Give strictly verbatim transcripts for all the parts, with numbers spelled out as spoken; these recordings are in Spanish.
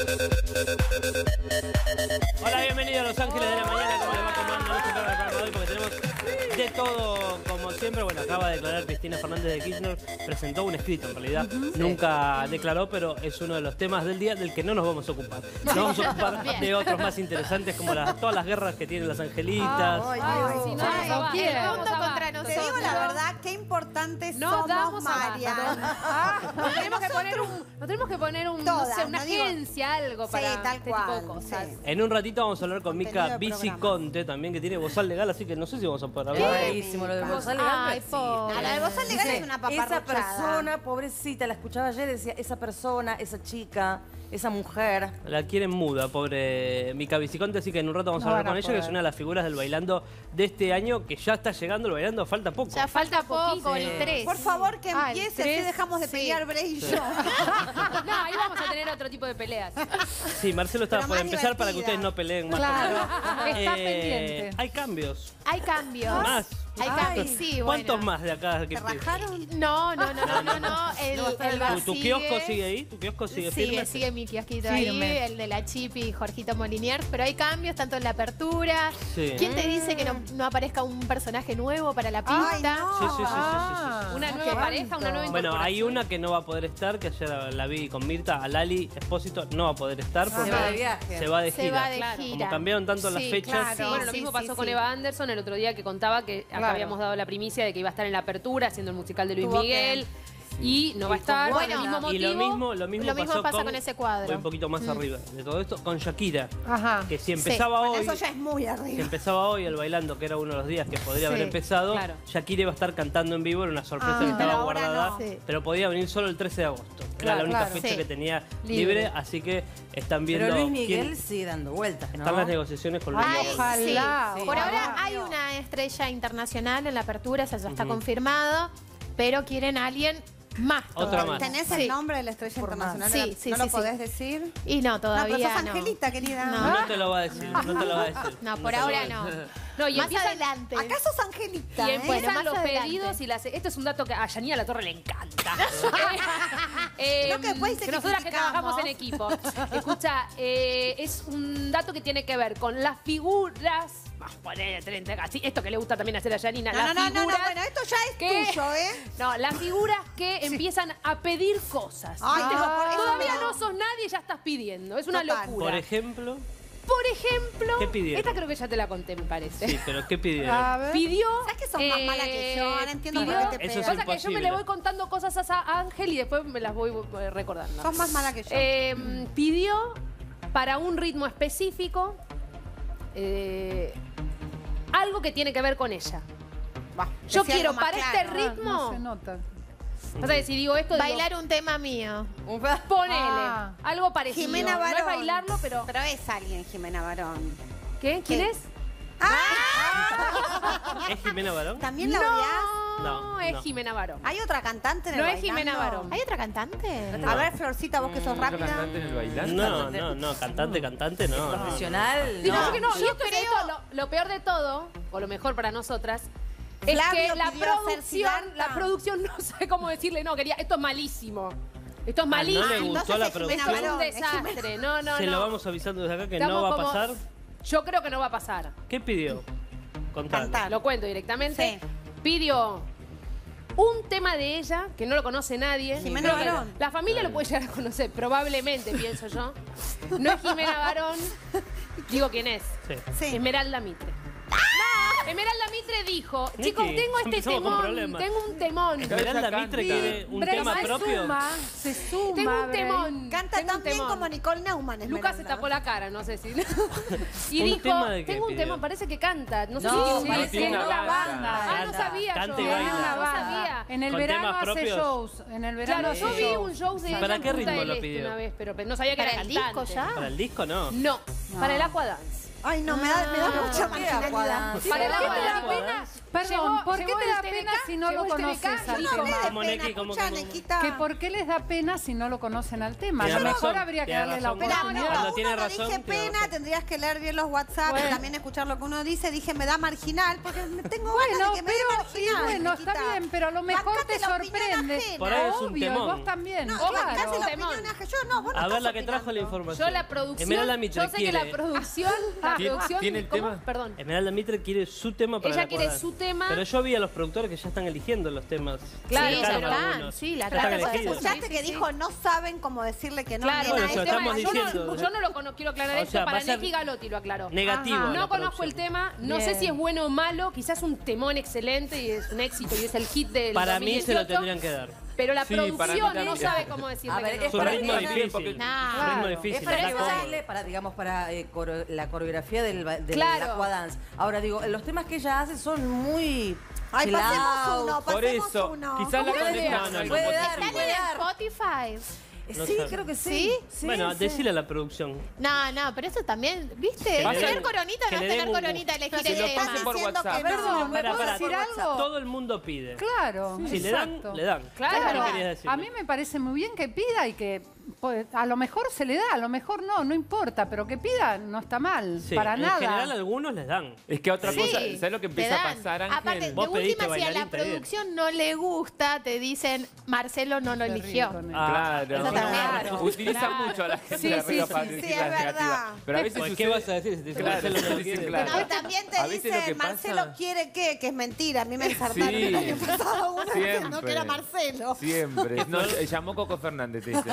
Hola, bienvenidos a Los Ángeles de la Mañana. ¿Cómo les va tomando este programa de hoy? Porque tenemos de todo, como siempre. Bueno, acaba de declarar Cristina Fernández de Kirchner. Presentó un escrito, en realidad. Uh-huh. Nunca declaró, pero es uno de los temas del día del que no nos vamos a ocupar. Nos vamos a ocupar de otros más interesantes, como las, todas las guerras que tienen las angelitas. Ay, ay, si no, ay, no, el no, mundo no, contra no, nosotros. te digo la verdad, qué importantes no somos, damos Mariana. Ah, nos, tenemos que poner un, nos tenemos que poner un, Todas, no sé, una no digo, agencia, algo para sí, tal este cual, tipo de cosas. Sí. En un ratito vamos a hablar con Mica Viciconte, también, que tiene bozal legal, así que no sé si vamos a poder hablar. Es buenísimo lo de bozal legal. Ay, pobre. A la de bozal legal Dice, es una paparruchada. esa persona, pobrecita, la escuchaba ayer, decía, esa persona, esa chica, esa mujer. La quieren muda, pobre Mica Viciconte, así que en un rato vamos a No hablar van a con ella, poder. que es una de las figuras del bailando de este año, que ya está llegando el bailando, falta poco. Ya falta poco, Sí. el tres. Por favor, que Ah, el empiece, tres, así dejamos de sí. pelear Bray y yo. No, ahí vamos a tener otro tipo de peleas. Sí, Marcelo estaba Pero por más empezar para que divertida. ustedes no peleen más. Claro, conmigo. está Eh, pendiente. Hay cambios. Hay cambios. Más. Hay Ay. cambios, sí, bueno. ¿Cuántos más de acá? Que ¿Te rajaron? No, no, no, no, no, no. El, No va a estar el el bar ¿Tu, tu kiosco sigue ahí? ¿Tu kiosco sigue Sigue, firme? sigue mi kiosquito Firme. ahí, el de la Chipi y Jorgito Moliniers, pero hay cambios tanto en la apertura. Sí. ¿Quién te dice que no, no aparezca un personaje nuevo para la pista? Ay, no. Sí, sí, sí, sí, sí, sí, sí. Una Ah, nueva qué pareja, una nueva Bueno, hay incorporación. una que no va a poder estar, que ayer la, la vi con Mirta, a Lali Espósito, no va a poder estar porque Se va de viaje. se va de Se gira. va de Claro. gira. Como cambiaron tanto las Sí, fechas. claro. Bueno, lo Sí, mismo sí, pasó sí. con Eva Anderson el otro día que contaba que acá Claro. habíamos dado la primicia de que iba a estar en la apertura haciendo el musical de Luis Tuvo Miguel y no va a estar por Bueno, el mismo motivo. Y lo mismo, lo mismo, Lo mismo pasó pasa con, con ese cuadro. voy un poquito más arriba de todo esto, con Shakira. Ajá. Que si empezaba Bueno, hoy, eso ya es muy si arriba. empezaba hoy el bailando, que era uno de los días que podría haber Sí, empezado, claro. Shakira iba a estar cantando en vivo, era una sorpresa Ah, que pero estaba ahora guardada, no. Sí. pero podía venir solo el trece de agosto. Era Claro, la única claro. fecha Sí. que tenía libre, Libre. así que están viendo Pero Luis Miguel quién- sigue dando vueltas, ¿no? están las negociaciones con Luis Ay, Miguel. Ojalá, sí. Por ojalá. ahora hay una estrella internacional en la apertura, esa ya está Ujú. confirmado, pero quieren a alguien más Otra todavía. más. ¿Tenés Sí. el nombre de la estrella Por más. internacional? Sí, sí, ¿No sí, lo podés sí. decir? Y no, No, todavía pero sos no. Angelita, querida. No. No te lo va a decir, no te lo va a decir. No, te por lo va a ahora decir. no. No, y Más empiezan, adelante. Acá sos Angelita, y ¿eh? empiezan Bueno, más los adelante. pedidos y las... Esto es un dato que a Yanina La Torre le encanta. Eh, Creo que después que te nosotras que criticamos. trabajamos en equipo. Escucha, eh, es un dato que tiene que ver con las figuras... Vamos a poner treinta, así, esto que le gusta también hacer a Yanina. No, las no, no, no, no, figuras bueno, esto ya es que- tuyo, ¿eh? No, las figuras que empiezan a pedir cosas. Ay, ¿Viste? no, por eso Todavía no. no sos nadie y ya estás pidiendo. Es una Total. locura. Por ejemplo, Por ejemplo, ¿Qué pidieron? esta creo que ya te la conté, me parece. sí, pero ¿qué pidieron? A ver. Pidió. ¿Sabes que sos más mala que yo? Ahora entiendo por pidió- qué te Eso es pegan. Pasa que yo me imposible. le voy contando cosas a esa Ángel y después me las voy eh, recordando. Sos más mala que yo. Eh, pidió para un ritmo específico eh, algo que tiene que ver con ella. Va, Yo decí quiero algo más para claro. este ritmo. No se nota. Pasa que si digo esto, digo, Bailar un tema mío. Un pedazo. ponele Ah. algo parecido. Jimena No es Barón. bailarlo, pero. Pero es alguien, Jimena Barón. ¿Qué? ¿Quién ¿Qué? es? ¿Es Jimena Barón? ¿También la odias? No, No, es no. Jimena Barón. ¿Hay otra cantante en el No es bailando? Jimena Barón. ¿Hay otra cantante? A ver, Florcita, vos que sos ¿Otro rápida. cantante en el bailando? No, no, no, cantante, cantante, no. no. Profesional. Digo, no. yo que no, y Yo esto es creo- esto, lo, lo peor de todo, o lo mejor para nosotras, es Flavio que la pidió hacer producción, Siddhartha. la producción no sabe cómo decirle, no, quería, esto es malísimo. Esto es Ah, ¿no malísimo. le gustó la Entonces es Jimena producción? Esto es un Barón, es desastre. No, no, Se no. lo vamos avisando desde acá que Estamos no va a como- pasar. Yo creo que no va a pasar. ¿Qué pidió? Contale. Cantar. Lo cuento directamente. Sí. Pidió un tema de ella que no lo conoce nadie. Jimena Creo que Barón. La familia lo puede llegar a conocer, probablemente, pienso yo. No es Jimena Barón. Digo quién es. Sí. Sí. Esmeralda Mitre. Esmeralda Mitre dijo, Niki, chicos, tengo este empezamos con temón, problemas. tengo un temón. Esmeralda Mitre quiere un Pero tema se propio. Suma, se suma. Tengo un Bray. temón. Canta tengo un tan bien temón. como Nicole Neumann, Lucas se Esmeralda. tapó la cara, no sé si. Y ¿Un dijo, tema de qué tengo un pidió? temón, parece que canta. No sé No, si sí, tiene un sí, tiene una una banda. banda. Ah, no sabía Canta yo. y baila. No Una banda. sabía. En el ¿Con verano temas hace propios? shows. En el verano Claro, hace yo vi shows. un show de ella ¿Para en qué Punta ritmo del lo Este pidió? una vez, pero no sabía que ¿Para era el cantante. disco ya? ¿Para el disco no? No, para el Aquadance. Ay, no, me da, me da mucha ¿Por qué marginalidad. Aquadance? Para la ¿Por qué Aquadance. la Aquadance? Perdón, Llegó- ¿por qué llegó te el da T V K, pena si no llegó lo el T V K, conoces al y No tema? me da Como pena, Neki, como- escuchá, como- Nequita. Que por qué les da pena si no lo conocen al tema. A Tiene lo mejor razón, habría que tiene darle la razón. Espera, oportunidad. Cuando no, tiene uno no razón, dije tiene pena, razón. tendrías que leer bien los WhatsApp Bueno. y también escuchar lo que uno dice. Dije, me da marginal, porque me tengo Bueno, ganas de que me dé pero marginal. y bueno, está Nequita. bien, pero a lo mejor Bancate te la opinión sorprende. ajena. Por ahí es un Obvio, y temón. vos también. No, claro. bancate la Temón. opinión ajena. Yo no, vos no A ver, estás la que trajo la opinando. información. Yo la producción, Esmeralda Mitre yo sé quiere... que la producción, la ¿Tiene- producción, tiene el ¿cómo? tema? Perdón. Esmeralda Mitre quiere su tema para Ella la quiere Aquadance. su tema. Pero yo vi a los productores que ya están eligiendo los temas. Claro, sí, Se ya sacaron están, algunos. sí, la Ya están trata de elegidos. hacer. Escuchaste Sí, que sí, dijo, no saben cómo decirle que no. Claro, Bueno, el se lo tema estamos es- yo, diciendo. no, yo no lo conozco, quiero aclarar O esto, sea, va para a ser Neki Galotti lo aclaró. negativo Ajá. la No conozco producción. el tema, no sé Bien. si es bueno o malo, quizás un temón excelente y es un éxito y es el hit del Para mí se lo dos mil dieciocho, tendrían que dar. pero la Sí, para mí producción no también. sabe cómo decirle A ver, que no. es Su para ritmo mí- difícil. porque- No. Su ritmo Claro. difícil. Es para la ayudarle como. para, digamos, para eh, coro- la coreografía del, ba- del Claro. Aquadance. Ahora digo, los temas que ella hace son muy Ay, chill pasemos out. uno, Por pasemos eso, uno. quizás la ¿Cómo le conectan veas? con algo Puede positivo. dar, Están puede en dar. Spotify. No Sí, sabe. creo que sí. ¿Sí? Sí, Bueno, sí. decile a la producción. No, no, pero eso también, ¿viste? Que le Tener den- coronita que no le es tener den un- coronita, elegir Que el lo tema. pase por diciendo WhatsApp. que no. Perdón, ¿me Pará, puedo pará. decir algo? Todo el mundo pide. Claro, Si le dan, exacto. le dan. Claro. ¿Qué Claro, querías decir? a mí me parece muy bien que pida y que pues, a lo mejor se le da, a lo mejor no, no importa, pero que pida no está mal, Sí, para en nada. general algunos les dan. Es que otra Sí, cosa, ¿sabes lo que te empieza a dan. pasar, Ángel? Aparte, de Vos pediste última, si a la bailarín, te bien. producción no le gusta, te dicen, Marcelo no lo Qué eligió. rico, nene. Ah, Claro, Eso también. claro. Utiliza Claro. mucho a la gente Sí, de sí, arriba sí, para sí, decir es las verdad. negativas. Pero a veces Pues, sucede... ¿qué vas a decir? Si te dicen Claro, Marcelo no sí, lo sí, quiere? claro. No, y también te A veces lo que dicen, pasa- Marcelo quiere qué, que es mentira. A mí me ensartaron Sí. el año pasado uno diciendo Siempre. que era Marcelo. Siempre. No, llamó Coco Fernández, te dice.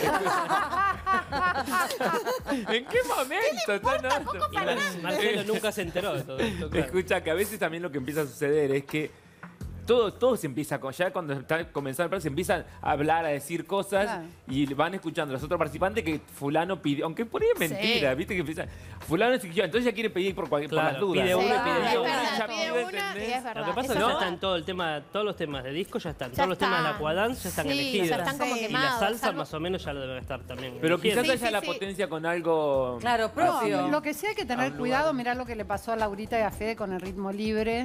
¿En qué momento? Tan alto? Y Mar- Marcelo nunca se enteró de todo esto. claro. Escucha, que a veces también lo que empieza a suceder es que todo, todo se empieza, con- ya cuando está comenzando el plan, se empiezan a hablar, a decir cosas Claro. y van escuchando los otros participantes que fulano pidió, aunque por ahí es mentira, Sí. viste que empiezan, fulano es chiquillo, entonces ya quiere pedir por, cualquier, por Claro, las dudas. pide uno y Sí, pide es dos. verdad, Ya pide pide, una ¿entendés? y es verdad. Lo que pasa es Eso que ya no. están todo el tema, todos los temas de disco ya están. Ya Todos los temas de están. Aquadance ya están Sí, elegidos. ya están como Sí. Y quemados. la salsa salvo- más o menos ya lo deben estar también. Pero quizás eligiendo. Sí, haya sí, la sí. potencia con algo... Claro, No, propio. lo que sí hay que tener cuidado, mirá lo que le pasó a Laurita y a Fede con el ritmo libre.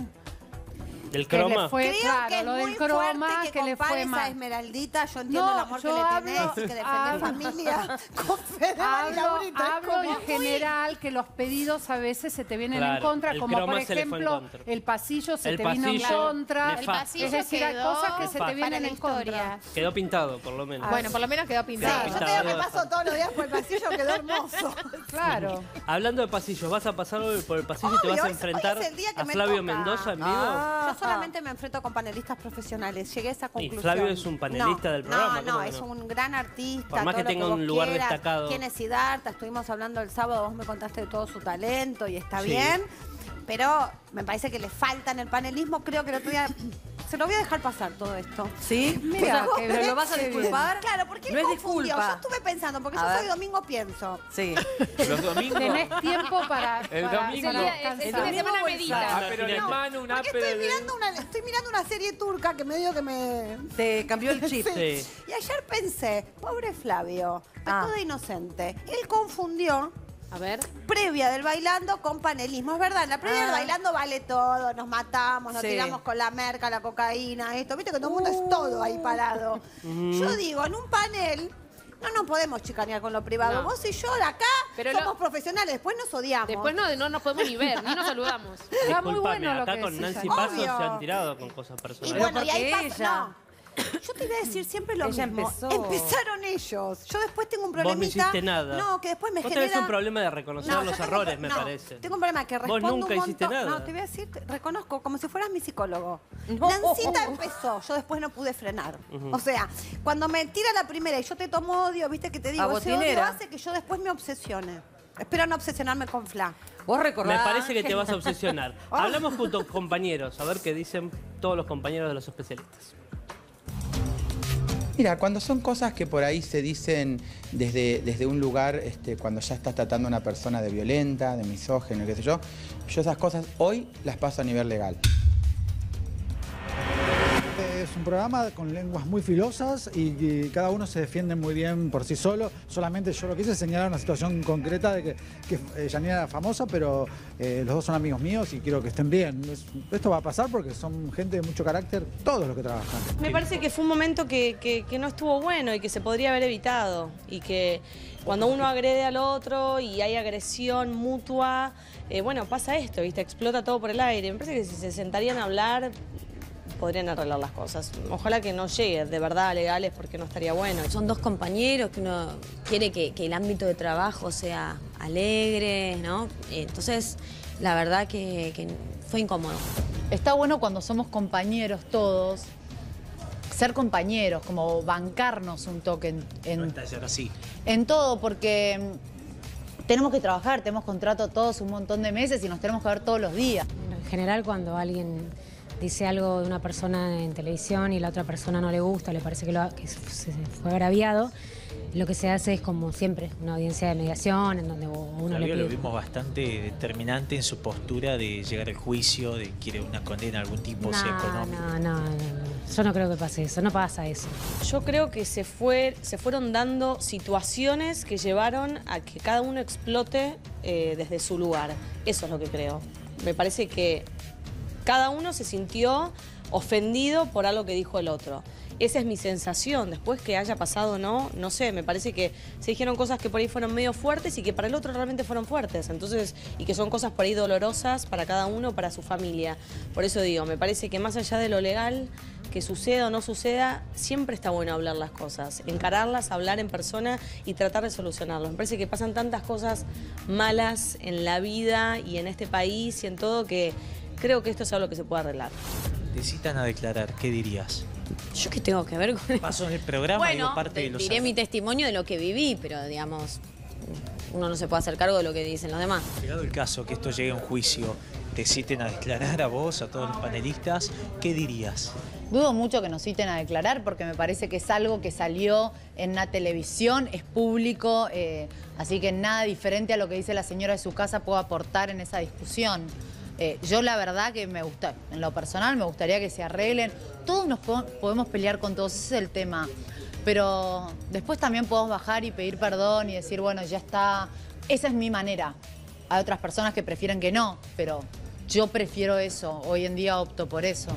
Del Que le croma. fue, Creo claro, que es lo muy del croma fuerte que, que le fue compares a mal. Esmeraldita. Yo entiendo No, el amor que yo le hablo- tenés y que defendés hablo- familia con Fede y Hablo, Laurita. Es hablo como en muy- general que los pedidos a veces se te vienen en Claro, contra, el como por croma se le fue en ejemplo contra. el pasillo se El te vino en pasillo, contra. nefasto. El pasillo Es decir, hay quedó cosas que se te para vienen la en contra. historia. Quedó pintado, por lo menos. Bueno, por lo menos quedó Sí, pintado. yo te digo que paso todos los días por el pasillo, quedó hermoso. Claro. Hablando de pasillos, vas a pasar hoy por el pasillo y te Obvio, vas a hoy- enfrentar hoy es el día que a me Flavio toca. Mendoza en vivo. Ah. Yo solamente me enfrento con panelistas profesionales. Llegué a esa conclusión. Flavio es un panelista No, del programa, No, ¿cómo no, que es no? un gran artista. Por más todo que lo tenga vos un lugar quieras. destacado. ¿Quién es Siddhartha? Estuvimos hablando el sábado, vos me contaste de todo su talento y está Sí. bien. Pero me parece que le falta en el panelismo. Creo que el otro día... Se lo voy a dejar pasar todo esto. ¿Sí? Mira, O sea, qué ¿pero bien, lo vas a qué bien. disculpar? Claro, porque él no es confundió. disculpa. Yo estuve pensando, porque A yo ver. soy domingo pienso. Sí. Los domingos... Tenés tiempo para, El para- domingo. para El día- descansar. el fin de domingo semana o el medita. Ah, No, pero en no. el mano un Porque ape estoy de... mirando, una, estoy mirando una serie turca que medio que me... Te cambió el chip. Sí. Y ayer pensé, pobre Flavio, Ah. pecó de inocente. Él confundió A ver. previa del bailando con panelismo. Es verdad, en la previa Ah. del bailando vale todo, nos matamos, nos Sí. tiramos con la merca, la cocaína, esto. Viste que todo el mundo es todo ahí parado. Yo digo, en un panel no nos podemos chicanear con lo privado. No. Vos y yo de acá Pero somos lo- profesionales, después nos odiamos. Después no, no nos podemos ni ver, ni nos saludamos. Está muy Disculpame, bueno lo acá que con decís, Nancy Ana. Paso se Obvio. han tirado con cosas Y personales. bueno, y ahí porque pasa. ella- No. Yo te iba a decir siempre lo Ella mismo. empezó. Empezaron ellos. Yo después tengo un Vos no problemita. hiciste nada. No, que después me Vos genera... tenés un problema de reconocer No, los yo tengo un errores, pro- me no, parece. Tengo un problema que Vos respondo nunca un hiciste montón. nada. No, te voy a decir, te reconozco, como si fueras mi psicólogo. No. Nancita empezó, yo después no pude frenar. O sea, cuando me tira la primera y yo te tomo odio, viste que te digo, ese odio botinera. hace que yo después me obsesione. Espero no obsesionarme con Fla. Vos Me recordás... parece que te vas a obsesionar. Hablamos con tus compañeros, a ver qué dicen todos los compañeros de los especialistas. Mira, cuando son cosas que por ahí se dicen desde, desde un lugar, este, cuando ya estás tratando a una persona de violenta, de misógeno, qué sé yo, yo esas cosas hoy las paso a nivel legal. Es un programa con lenguas muy filosas y, y cada uno se defiende muy bien por sí solo. Solamente yo lo quise señalar una situación concreta de que, que eh, Yanina era famosa, pero eh, los dos son amigos míos y quiero que estén bien. Es, esto va a pasar porque son gente de mucho carácter, todos los que trabajan. Me parece que fue un momento que, que, que no estuvo bueno y que se podría haber evitado. Y que cuando uno agrede al otro y hay agresión mutua, eh, bueno, pasa esto, ¿viste? Explota todo por el aire. Me parece que si se sentarían a hablar, podrían arreglar las cosas. Ojalá que no llegue de verdad a legales porque no estaría bueno. Son dos compañeros que uno quiere que, que el ámbito de trabajo sea alegre, ¿no? Entonces, la verdad que, que fue incómodo. Está bueno cuando somos compañeros todos, ser compañeros, como bancarnos un toque en, en, no está ser así. en todo, porque tenemos que trabajar, tenemos contrato todos un montón de meses y nos tenemos que ver todos los días. En general, cuando alguien dice algo de una persona en televisión y la otra persona no le gusta, le parece que, lo, que se fue agraviado, lo que se hace es como siempre, una audiencia de mediación en donde uno Flavio le pide... lo vimos bastante determinante en su postura de llegar al juicio, de quiere una condena de algún tipo, no, sea económico. No, no, no, no, yo no creo que pase eso, no pasa eso. Yo creo que se, fue, se fueron dando situaciones que llevaron a que cada uno explote eh, desde su lugar. Eso es lo que creo. Me parece que cada uno se sintió ofendido por algo que dijo el otro. Esa es mi sensación. Después que haya pasado o no, no sé, me parece que se dijeron cosas que por ahí fueron medio fuertes y que para el otro realmente fueron fuertes. Entonces, y que son cosas por ahí dolorosas para cada uno, para su familia. Por eso digo, me parece que más allá de lo legal, que suceda o no suceda, siempre está bueno hablar las cosas, encararlas, hablar en persona y tratar de solucionarlos. Me parece que pasan tantas cosas malas en la vida y en este país y en todo que creo que esto es algo que se puede arreglar. Te citan a declarar, ¿qué dirías? ¿Yo qué tengo que ver con eso? Pasó en el programa, bueno, digo, parte de los... diré mi testimonio de lo que viví, pero digamos, uno no se puede hacer cargo de lo que dicen los demás. Llegado el caso que esto llegue a un juicio, te citen a declarar a vos, a todos los panelistas, ¿qué dirías? Dudo mucho que nos citen a declarar porque me parece que es algo que salió en la televisión, es público, eh, así que nada diferente a lo que dice la señora de su casa puedo aportar en esa discusión. Eh, yo la verdad que me gusta, en lo personal me gustaría que se arreglen. Todos nos po podemos pelear con todos, ese es el tema. Pero después también podemos bajar y pedir perdón y decir, bueno, ya está. Esa es mi manera. Hay otras personas que prefieren que no, pero yo prefiero eso. Hoy en día opto por eso.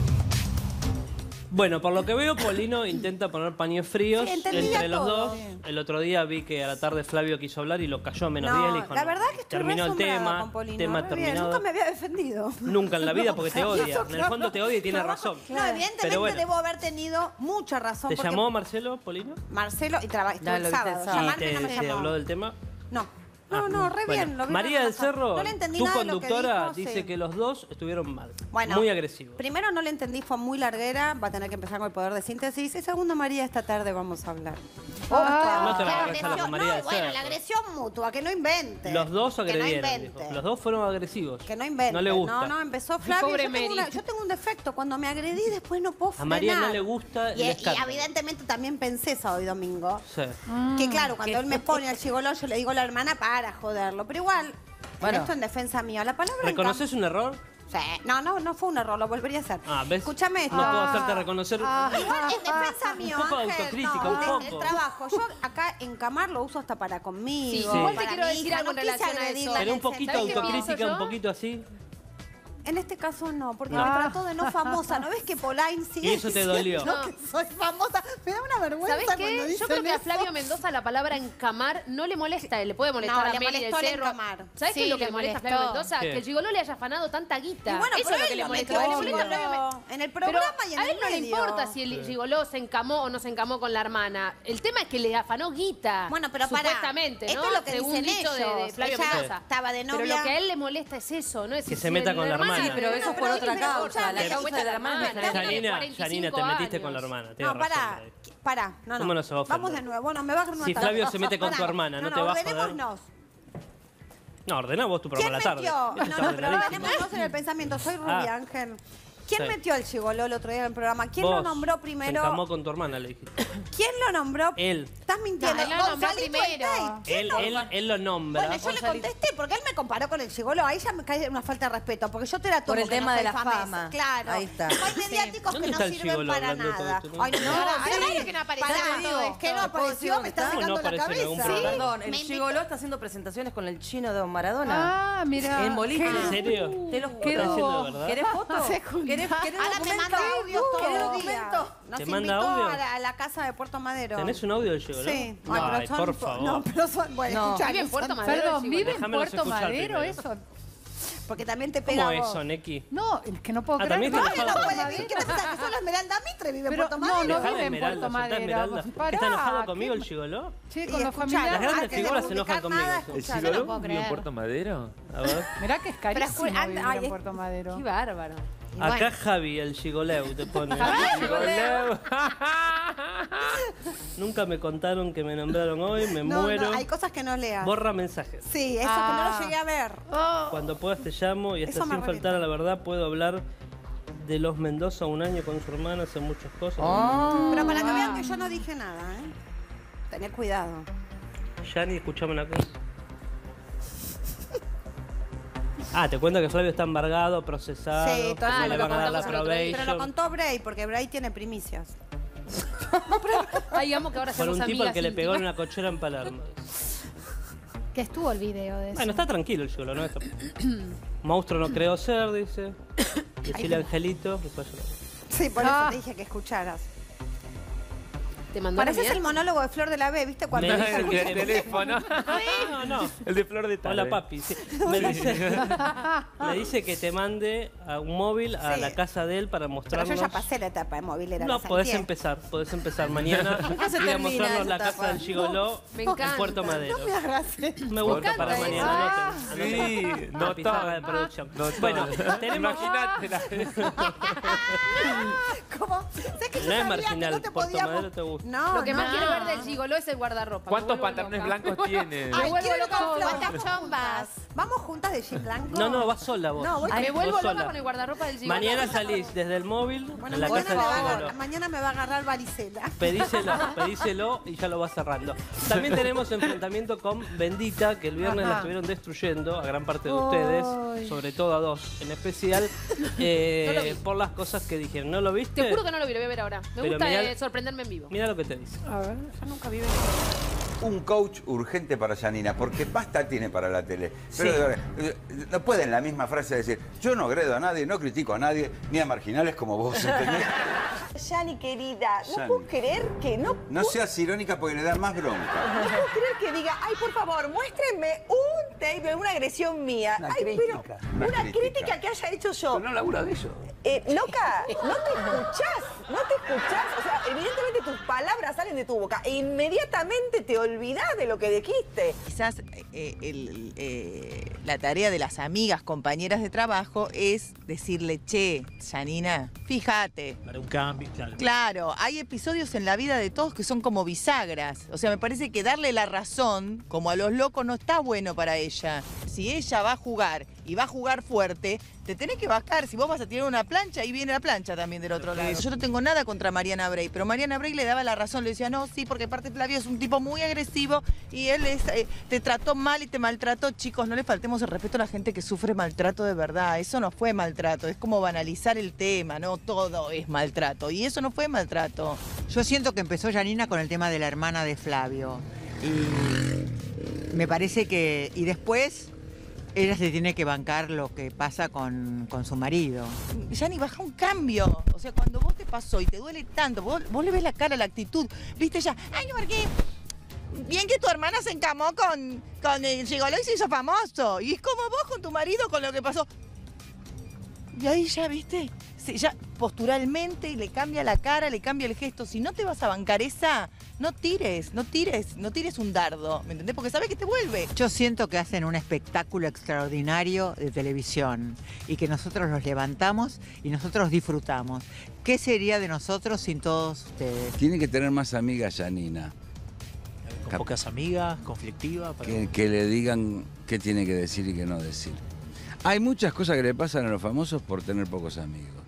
Bueno, por lo que veo, Polino intenta poner paños fríos Sí, entre entendía los todo. dos. El otro día vi que a la tarde Flavio quiso hablar y lo cayó a menos No, diez. Le dijo, la no. verdad que estoy Terminó el resumbrada tema, con Polino, tema re bien, terminado. Nunca me había defendido. Nunca en la vida porque te No, odia. claro. En el fondo te odia y tiene razón. No, evidentemente Pero bueno. debo haber tenido mucha razón. ¿Te porque llamó Marcelo, Polino? Marcelo, y traba- estuvo Ya, el lo viste sábado. el sábado. ¿Y Llamarme te, no me te llamó. habló del tema? No. No, Ah, no, re bueno. bien. Lo vi María del relajado. Cerro, No le entendí tu nada de lo que conductora, dijo, dice sí. que los dos estuvieron mal. Bueno, muy agresivos. Primero no le entendí, fue muy larguera, va a tener que empezar con el poder de síntesis. Y segundo, María, esta tarde vamos a hablar. Ah, no te la La agarras a la con María no, del bueno, Cerro. la agresión mutua, que no invente. Los dos Que no agredieron, invente. dijo. Los dos fueron agresivos. Que no invente. No le gusta. No, no, empezó Flavio. pobre Yo tengo, Mary. una- yo tengo un defecto. Cuando me agredí, después no puedo A frenar. María no le gusta Y, el y escándalo. evidentemente también pensé sábado y domingo. Sí. Que claro, cuando él me pone al chigoló, yo le digo a la hermana para joderlo. Pero igual, Bueno. esto en defensa mía. La palabra en ¿Reconoces un error? Sí. No, no, no fue un error, lo volvería a hacer. Ah, ¿ves? Escúchame esto. No puedo hacerte reconocer. Igual en defensa mío, Un poco de Ángel, autocrítica, no, un el- poco. El trabajo. Yo acá en Camar lo uso hasta para conmigo. Sí, Sí. igual para te quiero mi decir hija, algo no en quise relación a agredirla eso. en Pero un el poquito ¿Sabés qué pienso autocrítica, yo? un poquito así. En este caso no, porque No. me trató de no famosa. ¿No ves que Polain sigue Y eso te dolió. diciendo No. que soy famosa? Me da una vergüenza ¿Sabés cuando qué? dicen Yo creo que a eso. Flavio Mendoza la palabra encamar no le molesta, le puede molestar No, a le Mary del molestó el Cerro. encamar. ¿Sabés Sí, qué es lo que le le molesta a Flavio molestó. Mendoza? ¿Qué? Que el gigoló le haya afanado tanta guita. Y bueno, Eso pero es lo que él le lo molesta. metió Le molesta a Flavio obvio. Mendoza. En el Pero programa y en a el él no le medio. importa si el gigoló se encamó o no se encamó con la hermana. El tema es que le afanó guita. Bueno, pero pará. Supuestamente, ¿no? Esto es lo que Según dicen dicho de, de ellos. Flavio Ella Mendoza. estaba de Pero novia. lo que a él le molesta es eso, ¿no? Es Que si se meta el con la hermana. Sí, pero eso No, es por pero otra escúchame, causa. La le causa cuesta de la la hermana. hermana. es la- Yanina, cuarenta y Yanina, te cinco metiste años. con la hermana. tenés No, razón pará, ahí. pará, no, no. ¿Cómo no se va a ofender? Vamos de nuevo. Bueno, me va a Si Flavio se mete con tu hermana, ¿no te va a joder? ordenémonos. No, ordená vos tu ¿Quién programa a la tarde. metió? Esto No, está no, pero ordenadísimo. ordenémonos en el pensamiento. Soy rubia, Ah. Ángel. ¿Quién Sí. metió al gigoló el otro día en el programa? ¿Quién lo Vos, nombró Se primero? encamó con tu hermana, le dijiste. ¿Quién lo nombró? Él. Estás mintiendo. No, él lo nombró Gonzalito primero. Altay. ¿Quién Él, lo- él, él lo nombra. Bueno, yo le contesté porque él me comparó con el gigolo. Ahí ya me cae una falta de respeto, porque yo te la tomo Por el que tema no de soy la famesa. fama. Claro. Ahí está. Hay mediáticos ¿Dónde que no está el sirven gigolo para hablando de todo nada. esto? Ay, no, No, pará, qué pará, raro que no apareció pará, en todo esto. que no apareció, me está ¿Cómo no sacando la apareció en algún cabeza. programa? Perdón, el Me invitó- gigoló está haciendo presentaciones con el chino de Don Maradona. Ah, mira. En boliche. ¿En serio? Te lo Qué ¿Estás juro. diciendo de verdad? ¿Querés foto? Se ¿Querés, querés Ahora me documento? manda audios ¿Querés todo el día. documento? Nos ¿Te manda invitó audio? a la, a la casa de Puerto Madero. ¿Tenés un audio del gigoló? Sí. Ay, Ay, pero son- por favor. No, pero son... Bueno, No. escuchá, Vive en son- Puerto Madero. Perdón, el ¿vive en Déjamelos Puerto escuchar Madero primero. eso? Porque también te pega ¿Cómo a vos. eso, Neki? No, es que no puedo Ah, creer. también te No, enojaba No con puede Madero. vivir, ¿qué te pensás? Que solo Esmeralda Mitre vive en Pero Puerto no, Madero. no Dejá vive de en Esmeralda, Puerto soltá Madero. Esmeralda. Pará, ¿Está enojado ¿qué? conmigo el gigoló? Che, Y con los escuchá, familiares. Las grandes antes de figuras se enojan publicar conmigo. nada, sí. ¿El escuchá, gigoló no puedo vive en creer. Puerto Madero? A ver. Mirá que es Pero carísimo escu- vivir ay, en es- Puerto Madero. Qué bárbaro. Y Acá bueno. Javi, el gigoleu, te pone. Gigoleo. Nunca me contaron que me nombraron hoy, me No, muero. no, hay cosas que no leas. Borra mensajes. Sí, eso Ah. que no lo llegué a ver. Cuando puedas te llamo y Eso hasta me sin revienta. faltar a la verdad puedo hablar de los Mendoza un año con su hermana, hace muchas cosas. Pero para que vean que yo no dije nada, ¿eh? Tené cuidado. Yani, escuchame una cosa. Ah, te cuento que Flavio está embargado, procesado. Sí, todo que eso le me lo van a dar la contamos el otro día. Pero lo probation. contó Bray, porque Bray tiene primicias. Ay, amo que ahora Por somos un tipo al amigas que le pegó en íntimas. una cochera en Palermo. Que estuvo el video de eso. Bueno, está tranquilo el gigolo, ¿no? Está- Monstruo no creo ser, dice. Decirle Angelito. Después yo lo- Sí, por eso Ah. te dije que escucharas. Te mandó Pareces bien. el monólogo de Flor de la B, ¿viste? Cuando Me dijo dice que- que- teléfono. No, no. El de Flor de Tarde. Hola, papi. Sí. Me, dice, me dice que te mande a un móvil a Sí. la casa de él para Pero mostrarnos. yo ya pasé la etapa de movilera. No, la podés salteé. empezar, podés empezar mañana. Nunca se Ir a termina mostrarnos esa la etapa. casa del gigoló Me en encanta. Puerto Madero. No me hagas eso. Me gusta encanta para eso. mañana, Ah, anoten, Sí, anoten. notón. La pizarra de producción. Notón. Bueno, tenemos... Imagínate la- ¿Cómo? ¿Sabes que yo No es sabía marginal, que no te Puerto podíamos- Madero te gusta. No, Lo que más no. quiero ver del gigoló es el guardarropa. ¿Cuántos Me vuelvo pantalones loca. blancos tiene? Ay, Me vuelvo quiero loca con con Flor, las chombas. ¿Vamos juntas de jean blanco? No, no, vas sola vos. No, voy Ay, me Vos vuelvo loca sola. con el guardarropa del gigoló. Mañana salís desde el móvil Bueno, en la mañana, casa me del va a gigoló. agarrar, mañana me va a agarrar varicela. Pedíselo, pedíselo y ya lo vas cerrando. También tenemos enfrentamiento con Bendita, que el viernes Ajá. la estuvieron destruyendo a gran parte de ustedes, sobre todo a dos en especial, eh, No lo vi. por las cosas que dijeron. ¿No lo viste? Te juro que no lo vi, lo voy a ver ahora. Me Pero gusta mirá- eh, sorprenderme en vivo. Mira lo que te dice. A ver. Yo nunca vi Un coach urgente para Yanina, porque basta tiene para la tele. Pero Sí. de verdad, eh, no puede en la misma frase decir, yo no agredo a nadie, no critico a nadie, ni a marginales como vos, ¿entendés? Yani, querida, no Yani. puedo creer que no... No seas irónica porque le da más bronca. No puedo creer que diga, ay, por favor, muéstrenme un tape de una agresión mía. Una ay, crítica. pero Una una crítica. crítica que haya hecho yo. no labura de eso. Eh, loca, no te escuchás, no te escuchás. O sea, evidentemente tus palabras salen de tu boca e inmediatamente te olvidás de lo que dijiste. Quizás eh, el- eh, la tarea de las amigas, compañeras de trabajo es decirle, che, Yanina, fíjate. Para un cambio, claro. Claro, hay episodios en la vida de todos que son como bisagras. O sea, me parece que darle la razón, como a los locos, no está bueno para ella. Si ella va a jugar y va a jugar fuerte, te tenés que bajar. Si vos vas a tirar una plancha, ahí viene la plancha también del otro lado. Yo no tengo nada contra Mariana Bray, pero Mariana Bray le daba la razón. Le decía, no, sí, porque aparte Flavio es un tipo muy agresivo y él es, eh, te trató mal y te maltrató. Chicos, no le faltemos el respeto a la gente que sufre maltrato de verdad. Eso no fue maltrato, es como banalizar el tema, ¿no? Todo es maltrato y eso no fue maltrato. Yo siento que empezó Yanina con el tema de la hermana de Flavio. Y me parece que. Y después ella se tiene que bancar lo que pasa con, con su marido. Yani, baja un cambio. O sea, cuando vos te pasó y te duele tanto, vos, vos le ves la cara, la actitud. Viste ya, ay, no, porque bien que tu hermana se encamó con, con el gigoló y se hizo famoso. Y es como vos con tu marido, con lo que pasó. Y ahí ya, viste, sí, ya posturalmente le cambia la cara, le cambia el gesto. Si no te vas a bancar esa, no tires, no tires, no tires un dardo, ¿me entendés? Porque sabés que te vuelve. Yo siento que hacen un espectáculo extraordinario de televisión y que nosotros los levantamos y nosotros disfrutamos. ¿Qué sería de nosotros sin todos ustedes? Tiene que tener más amigas, Yanina. Con pocas amigas, conflictiva. Para... Que, que le digan qué tiene que decir y qué no decir. Hay muchas cosas que le pasan a los famosos por tener pocos amigos.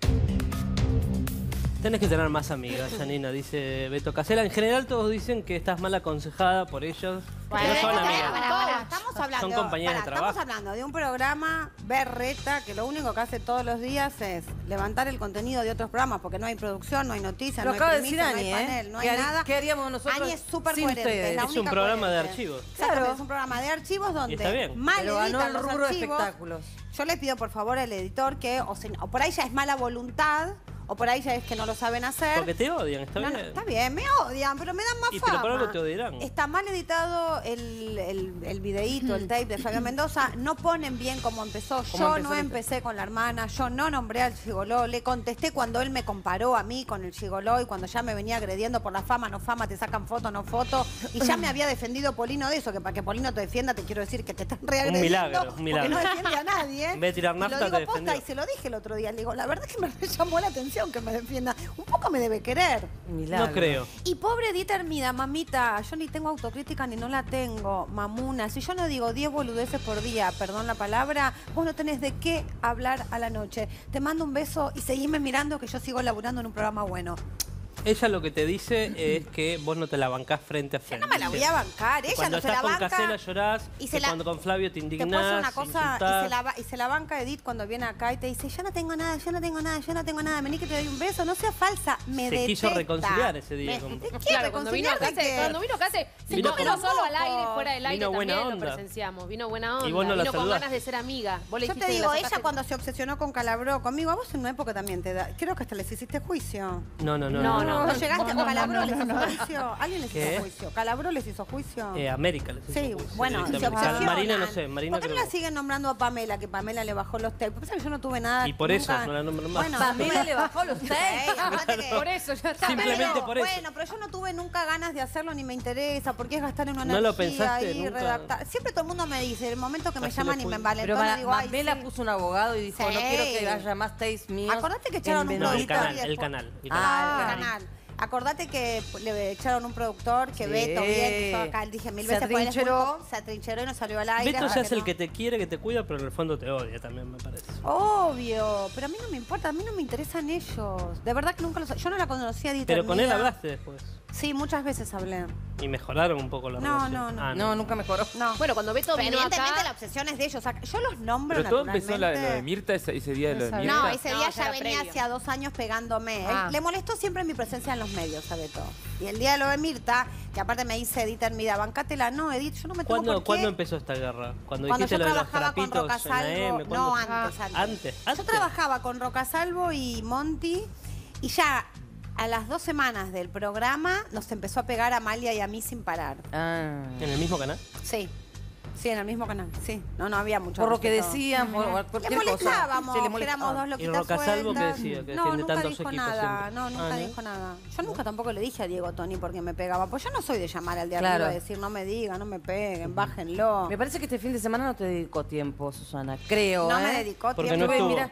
Tenés que tener más amigas, Janina, dice Beto Casella. En general todos dicen que estás mal aconsejada por ellos. Que no son amigas. Pará, pará, estamos hablando, Son compañeras pará, de trabajo. Estamos hablando de un programa berreta que lo único que hace todos los días es levantar el contenido de otros programas porque no hay producción, no hay noticias, Lo no hay acaba de premisa, decir no hay Ani, panel, ¿eh? no ¿Qué hay harí- nada. qué haríamos nosotros Ani es súper sin coherente. ustedes? la Es un única programa de coherente. archivos. Claro, es un programa de archivos donde está bien. mal Pero ganó editan el los rubro de archivos. espectáculos. Yo le pido por favor al editor que, o, se- o por ahí ya es mala voluntad, o por ahí ya es que no lo saben hacer. Porque te odian, está No, no, bien. está bien, me odian, pero me dan más Y fama. pero por algo te odiarán. Está mal editado el, el, el videíto, el tape de Fabio Mendoza. No ponen bien cómo empezó. ¿Cómo Yo empezó no el- empecé con la hermana, yo no nombré al gigoló. Le contesté cuando él me comparó a mí con el gigoló y cuando ya me venía agrediendo por la fama, no fama, te sacan foto, no foto. Y ya me había defendido Polino de eso, que para que Polino te defienda te quiero decir que te están reagrediendo. milagro, un milagro. Porque no defiende a nadie. En vez de tirar Y nafta, lo digo te posta defendió. y se lo dije el otro día. Le digo, la verdad es que me llamó la atención que me defienda. Un poco me debe querer. No creo. Y pobre Dieter Mida, mamita, yo ni tengo autocrítica ni no la tengo, mamuna. Si yo no digo diez boludeces por día, perdón la palabra, vos no tenés de qué hablar a la noche. Te mando un beso y seguime mirando que yo sigo laburando en un programa bueno. Ella lo que te dice es que vos no te la bancás frente a frente. No me la voy a bancar, ella Cuando no se estás la con banca. Casella llorás, y y se la- cuando con Flavio te Te puedo indignás, decir una cosa, y insultás. se, la, ba- y se la banca Edith cuando viene acá y te dice, yo no tengo nada, yo no tengo nada, yo no tengo nada, vení que te doy un beso, no sea falsa, me Se detesta. quiso reconciliar ese día Me- con- ¿Qué Claro, cuando vino acá, reconciliar de se, qué? cuando vino acá se, se Vino vino con- solo al aire y fuera del aire Vino buena también onda. lo presenciamos. Vino buena onda. Y vos no la vino con saludaste. ganas de ser amiga. Vos le Yo te dijiste, digo, la ella sacaste- cuando se obsesionó con Calabró conmigo, a vos en una época también te da. Creo que hasta les hiciste juicio. No, no, no. No, no. ¿No llegaste? no, ¿O Calabró no, les no, hizo no. juicio? ¿Alguien les ¿Qué? hizo juicio? ¿Calabró les hizo juicio? Eh, América les hizo Sí, juicio bueno, se directamente. obsesionan. Marina no sé, Marina ¿Por qué no creo la que- siguen nombrando a Pamela? Que Pamela le bajó los tapes. Pasa que yo no tuve nada. Y por eso nunca- no la nombran más. Bueno, Pamela tuve- le bajó los tapes. Ey, acordate que- Por eso ya está. Simplemente Pero, por eso. Bueno, pero yo no tuve nunca ganas de hacerlo ni me interesa, porque es gastar en una ¿No lo energía pensaste ahí, nunca? redactar. Siempre todo el mundo me dice, el momento que me Hacelo llaman y me full. envalentono, Pero para, digo, ay, Pamela sí. puso un abogado y dijo, no Sí. quiero que haya más tapes míos. Acordate que echaron en un No, el productor canal, y el después- canal. el Ah, canal. el canal. Acordate que le echaron un productor que Sí. Beto, bien, que yo acá dije mil Se veces por él es muy atrincheró. co- se atrincheró y no salió al aire. Beto hasta ya es que el no. que te quiere, que te cuida, pero en el fondo te odia también, me parece. Obvio, pero a mí no me importa, a mí no me interesan ellos. De verdad que nunca los... Yo no la conocía a Dieter Pero con él Mida. hablaste después. Sí, muchas veces hablé. Y mejoraron un poco la No, relación. no, no. Ah, No, nunca mejoró. No. Bueno, cuando Beto Pero vino evidentemente acá... la obsesión es de ellos. O sea, yo los nombro Pero todo empezó la- naturalmente. lo de Mirta, ese, ese día de lo de No Mirta. No, ese No, día ya ya era venía previo. hacía dos años pegándome. Ah. Él- Le molestó siempre mi presencia en los medios, a Beto. Y el día de lo de Mirta, que aparte me dice Edith Hermida, bancátela. No, Edith, yo no me tengo ¿Cuándo, por qué. ¿Cuándo empezó esta guerra? Cuando, Cuando dijiste yo lo de los trabajaba con trapitos Roca en la Salvo. M. ¿cuándo? No, antes, antes. Antes, Yo antes. trabajaba con Roca Salvo y Monty y ya a las dos semanas del programa nos empezó a pegar a Amalia y a mí sin parar. Ah. ¿En el mismo canal? Sí. Sí, en el mismo canal, sí. No, no había mucho Por lo que respeto. decían, por Le cualquier cosa. molestábamos, Sí, le que molestaba. éramos dos ¿Y loquitas Roca Salvo qué sueltas. decía? Que No, defiende nunca tantos dijo equipos nada. siempre. No, nunca Ah, ¿no? dijo nada. Yo nunca tampoco le dije a Diego Toni porque me pegaba. Pues yo no soy de llamar al de Claro. arriba y decir, no me digan, no me peguen, bájenlo. Me parece que este fin de semana no te dedicó tiempo, Susana. Creo, No ¿eh? me dedicó Porque tiempo. no estuvo. Mira.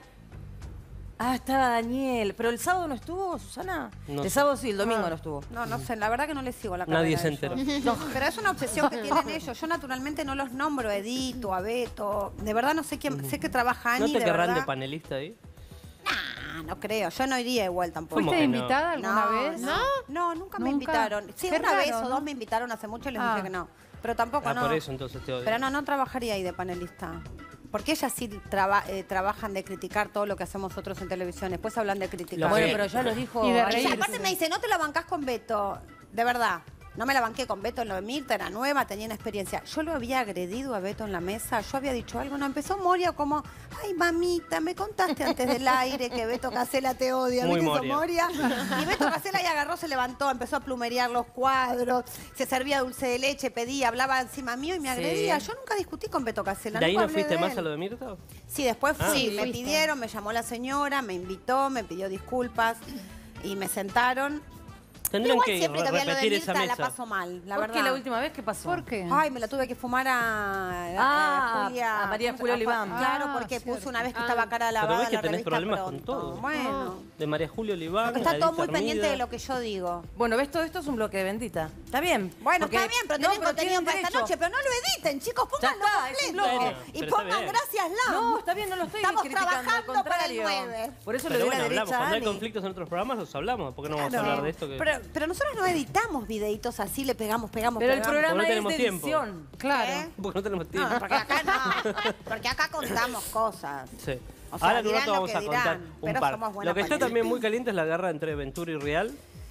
Ah, estaba Daniel. ¿Pero el sábado no estuvo, Susana? No el sé. sábado sí, el domingo Ah. no estuvo. No, no sé, la verdad que no les sigo la Nadie carrera se a ellos. enteró. No, pero es una obsesión que tienen ellos. Yo naturalmente no los nombro, a Edith o a Beto. De verdad no sé quién, sé que trabaja ¿No Ani, te de querrán verdad. de panelista ahí? Ah, no creo, yo no iría igual tampoco. ¿Cómo ¿Fuiste que no? invitada alguna No, vez? No, no, nunca me ¿Nunca? invitaron. Sí, Qué una raro, vez o ¿no? dos me invitaron hace mucho y les Ah. dije que no. Pero tampoco Ah, no. por eso entonces te odio. Pero no, no trabajaría ahí de panelista. Porque ellas sí traba- eh, trabajan de criticar todo lo que hacemos otros en televisión. Después hablan de criticar. Bueno, pero ya lo dijo. Y de Ella reírse. aparte me dice, no te la bancás con Beto. De verdad. No me la banqué con Beto en lo de Mirta, era nueva, tenía una experiencia. Yo lo había agredido a Beto en la mesa, yo había dicho algo, no, empezó Moria como, ay mamita, me contaste antes del aire que Beto Casella te odia, Muy ¿viste eso, Moria. Moria? Y Beto Casella y agarró, se levantó, empezó a plumerear los cuadros, se servía dulce de leche, pedía, hablaba encima mío y me Sí. agredía. Yo nunca discutí con Beto Casella. ¿De ahí nunca no hablé fuiste de más él. a lo de Mirta? Sí, después Ah. fui, Sí, me fuiste. pidieron, me llamó la señora, me invitó, me pidió disculpas y me sentaron. Tendrían Igual que siempre que voy a lo de repetir esa Mirta la mesa. paso mal, la ¿Por verdad. qué la última vez qué pasó? ¿Por qué? Ay, me la tuve que fumar a, Ah, a Julia. a María ¿cómo se Julia llama? Oliván. Claro, Ah, porque cierto. puso una vez que Ah. estaba cara Pero lavada ves en que la tenés revista problemas con Pronto. todo. Bueno. De María Julia Oliván. Está todo muy Adita pendiente Armida. de lo que yo digo. Bueno, ves, todo esto es un bloque de bendita. Está bien. Bueno, Porque- está bien, pero No, tienen contenido tienen para esta derecho. noche, pero no lo editen, chicos, Ya pónganlo está, es un completo. bloque. Y Pero está pongan bien. gracias, Lam. No, está bien, no lo estoy Estamos criticando, al trabajando para el contrario. nueve. Por eso Pero le doy bueno, la hablamos. derecha a Cuando hay Ani. conflictos en otros programas los hablamos. ¿Por qué no vamos a Claro. hablar de esto? Que... Pero, pero nosotros no editamos videitos así, le pegamos, pegamos, Pero el pegamos. programa no es tenemos de tiempo. edición. Claro. ¿Eh? Porque no tenemos tiempo. No, porque acá no. Porque acá contamos cosas. Sí. O sea, Ahora en un dirán rato lo vamos que a contar dirán, un pero par. somos buena Lo que está panel. también muy caliente es la guerra entre Ventura y Real.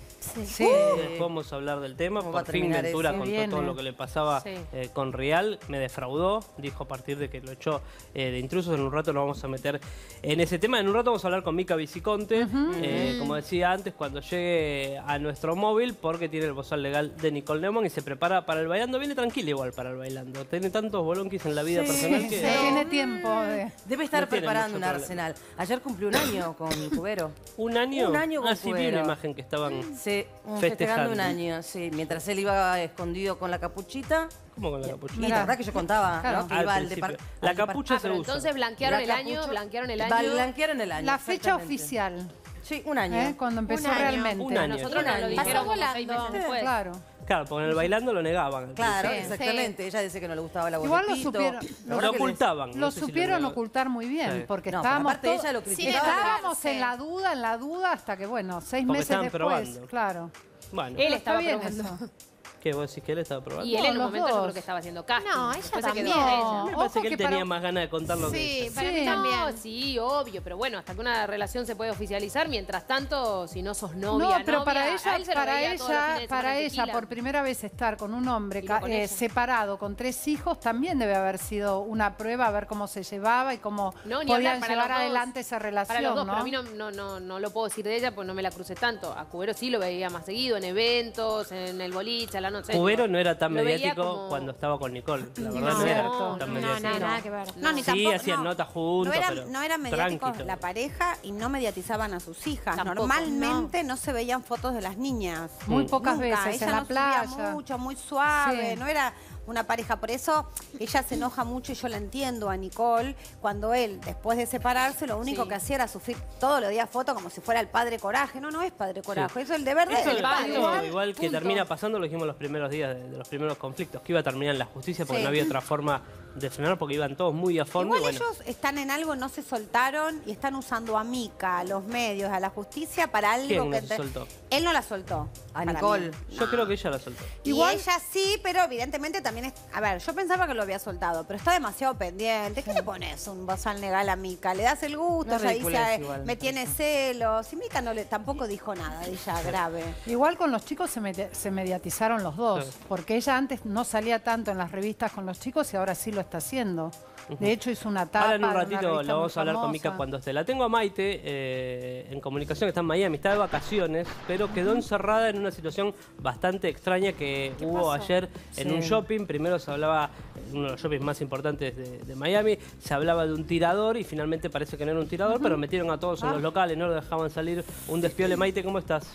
Sí. Después vamos a hablar del tema. ¿Cómo va Por a fin terminar Ventura eso? contó Viene. todo lo que le pasaba Sí. eh, con Real. Me defraudó. Dijo a partir de que lo echó eh, de intrusos. En un rato lo vamos a meter en ese tema. En un rato vamos a hablar con Mica Viciconte. eh, como decía antes, cuando llegue a nuestro móvil, porque tiene el bozal legal de Nicole Neumann y se prepara para el bailando. Viene tranquila igual para el bailando. Tiene tantos bolonquis en la vida Sí, personal que... No tiene tiempo de... Debe estar No tiene preparando mucho un problema. arsenal. Ayer cumplió un año con Cubero. ¿Un año? Un año con Ah, sí, vi Cubero. una imagen que estaban Sí, un- festejando. festejando un año, sí. Mientras él iba escondido con la capuchita. ¿Cómo con la capucha? Y la verdad que yo contaba, Claro. ¿no? Que Al iba al principio. depar- La al depar- capucha Ah, se pero usa. entonces blanquearon La el año, capucha- blanquearon el Va- año. Blanquearon el año. La fecha exactamente. oficial, Sí, un año. ¿eh? Cuando empezó Un año. realmente. Un año. Nosotros Un nos lo año. dijeron Pasó como seis volando. meses después. Claro. Claro, porque en el bailando lo negaban. Claro, Sí. exactamente. Ella decía que no le gustaba la Igual lo bolletito. supieron, La Lo verdad que les- ocultaban. Lo no sé si supieron lo- ocultar muy bien, Sí. porque No, pero estábamos aparte todos- ella lo Sí, criticaba. estábamos Sí. en la duda, en la duda, hasta que, bueno, seis Porque meses estaban después, probando. claro. Bueno, Él Pero estaba está bien probando. eso. ¿qué vos decís que él estaba probando? Y él No, en un los momento yo dos. creo que estaba haciendo casting. No, ella Después se quedó también. con ella. No, Me parece ojo que él que para- tenía más ganas de contarlo que Sí, ella. para mí Sí. también. No, sí, obvio, pero bueno, hasta que una relación se puede oficializar, mientras tanto, si no sos novia, No, pero para novia, a ella, él se lo para veía todos los ella, fines de semana para en ella, tequila. por primera vez estar con un hombre Y ca- no con eh, ella. separado, con tres hijos, también debe haber sido una prueba a ver cómo se llevaba y cómo No, ni podían hablar, para llevar los dos. adelante esa relación, Para los dos, ¿no? pero a mí no, no, no, no lo puedo decir de ella, pues no me la crucé tanto. A Cubero sí lo veía más seguido, en eventos, en el boliche, a la noche. Cubero no era tan Lo veía mediático como- cuando estaba con Nicole. La verdad no, No, era no, tan no, mediático. no, nada que ver. No, ni Sí, tampoco, hacían no. notas juntos, No pero eran, no eran mediáticos tranqui la pareja y no mediatizaban a sus hijas. Tampoco, Normalmente no. se veían fotos de las niñas. Muy pocas Nunca. veces, Ella en la no subía playa. mucho, muy suave, Sí. no era una pareja. Por eso ella se enoja mucho y yo la entiendo a Nicole cuando él, después de separarse, lo único Sí. que hacía era sufrir todos los días fotos como si fuera el padre Coraje. No, no es padre Coraje, eso es el deber de Eso él. es padre. igual, igual que punto. termina pasando, lo dijimos los primeros días de, de los primeros conflictos, que iba a terminar en la justicia porque Sí. no había otra forma de frenar porque iban todos muy a fondo. Igual y bueno, ellos están en algo, no se soltaron y están usando a Mica, a los medios, a la justicia para algo ¿quién no que... se te- soltó? Él no la soltó. A para Nicole. mí. Yo creo que ella la soltó. Y ella sí, pero evidentemente también es... A ver, yo pensaba que lo había soltado, pero está demasiado pendiente. ¿Qué le pones un bozal legal a Mica? Le das el gusto, No es ella ridícula dice, es igual, me tiene celos. Y Mica no le, tampoco dijo nada de ella grave. Igual con los chicos se, medi- se mediatizaron los dos, Sí. porque ella antes no salía tanto en las revistas con los chicos y ahora sí lo está haciendo. De hecho hizo una tapa. Ahora en un de una ratito revista lo vamos muy a hablar con famosa. Mica cuando esté. La tengo a Maite eh, en comunicación, que está en Miami, está de vacaciones, pero quedó encerrada en una situación bastante extraña que hubo pasó? ayer en Sí. un shopping. Primero se hablaba, en uno de los shoppings más importantes de, de Miami, se hablaba de un tirador y finalmente parece que no era un tirador, pero metieron a todos en Ah. los locales, no lo dejaban salir. Un despiole. Maite, ¿cómo estás?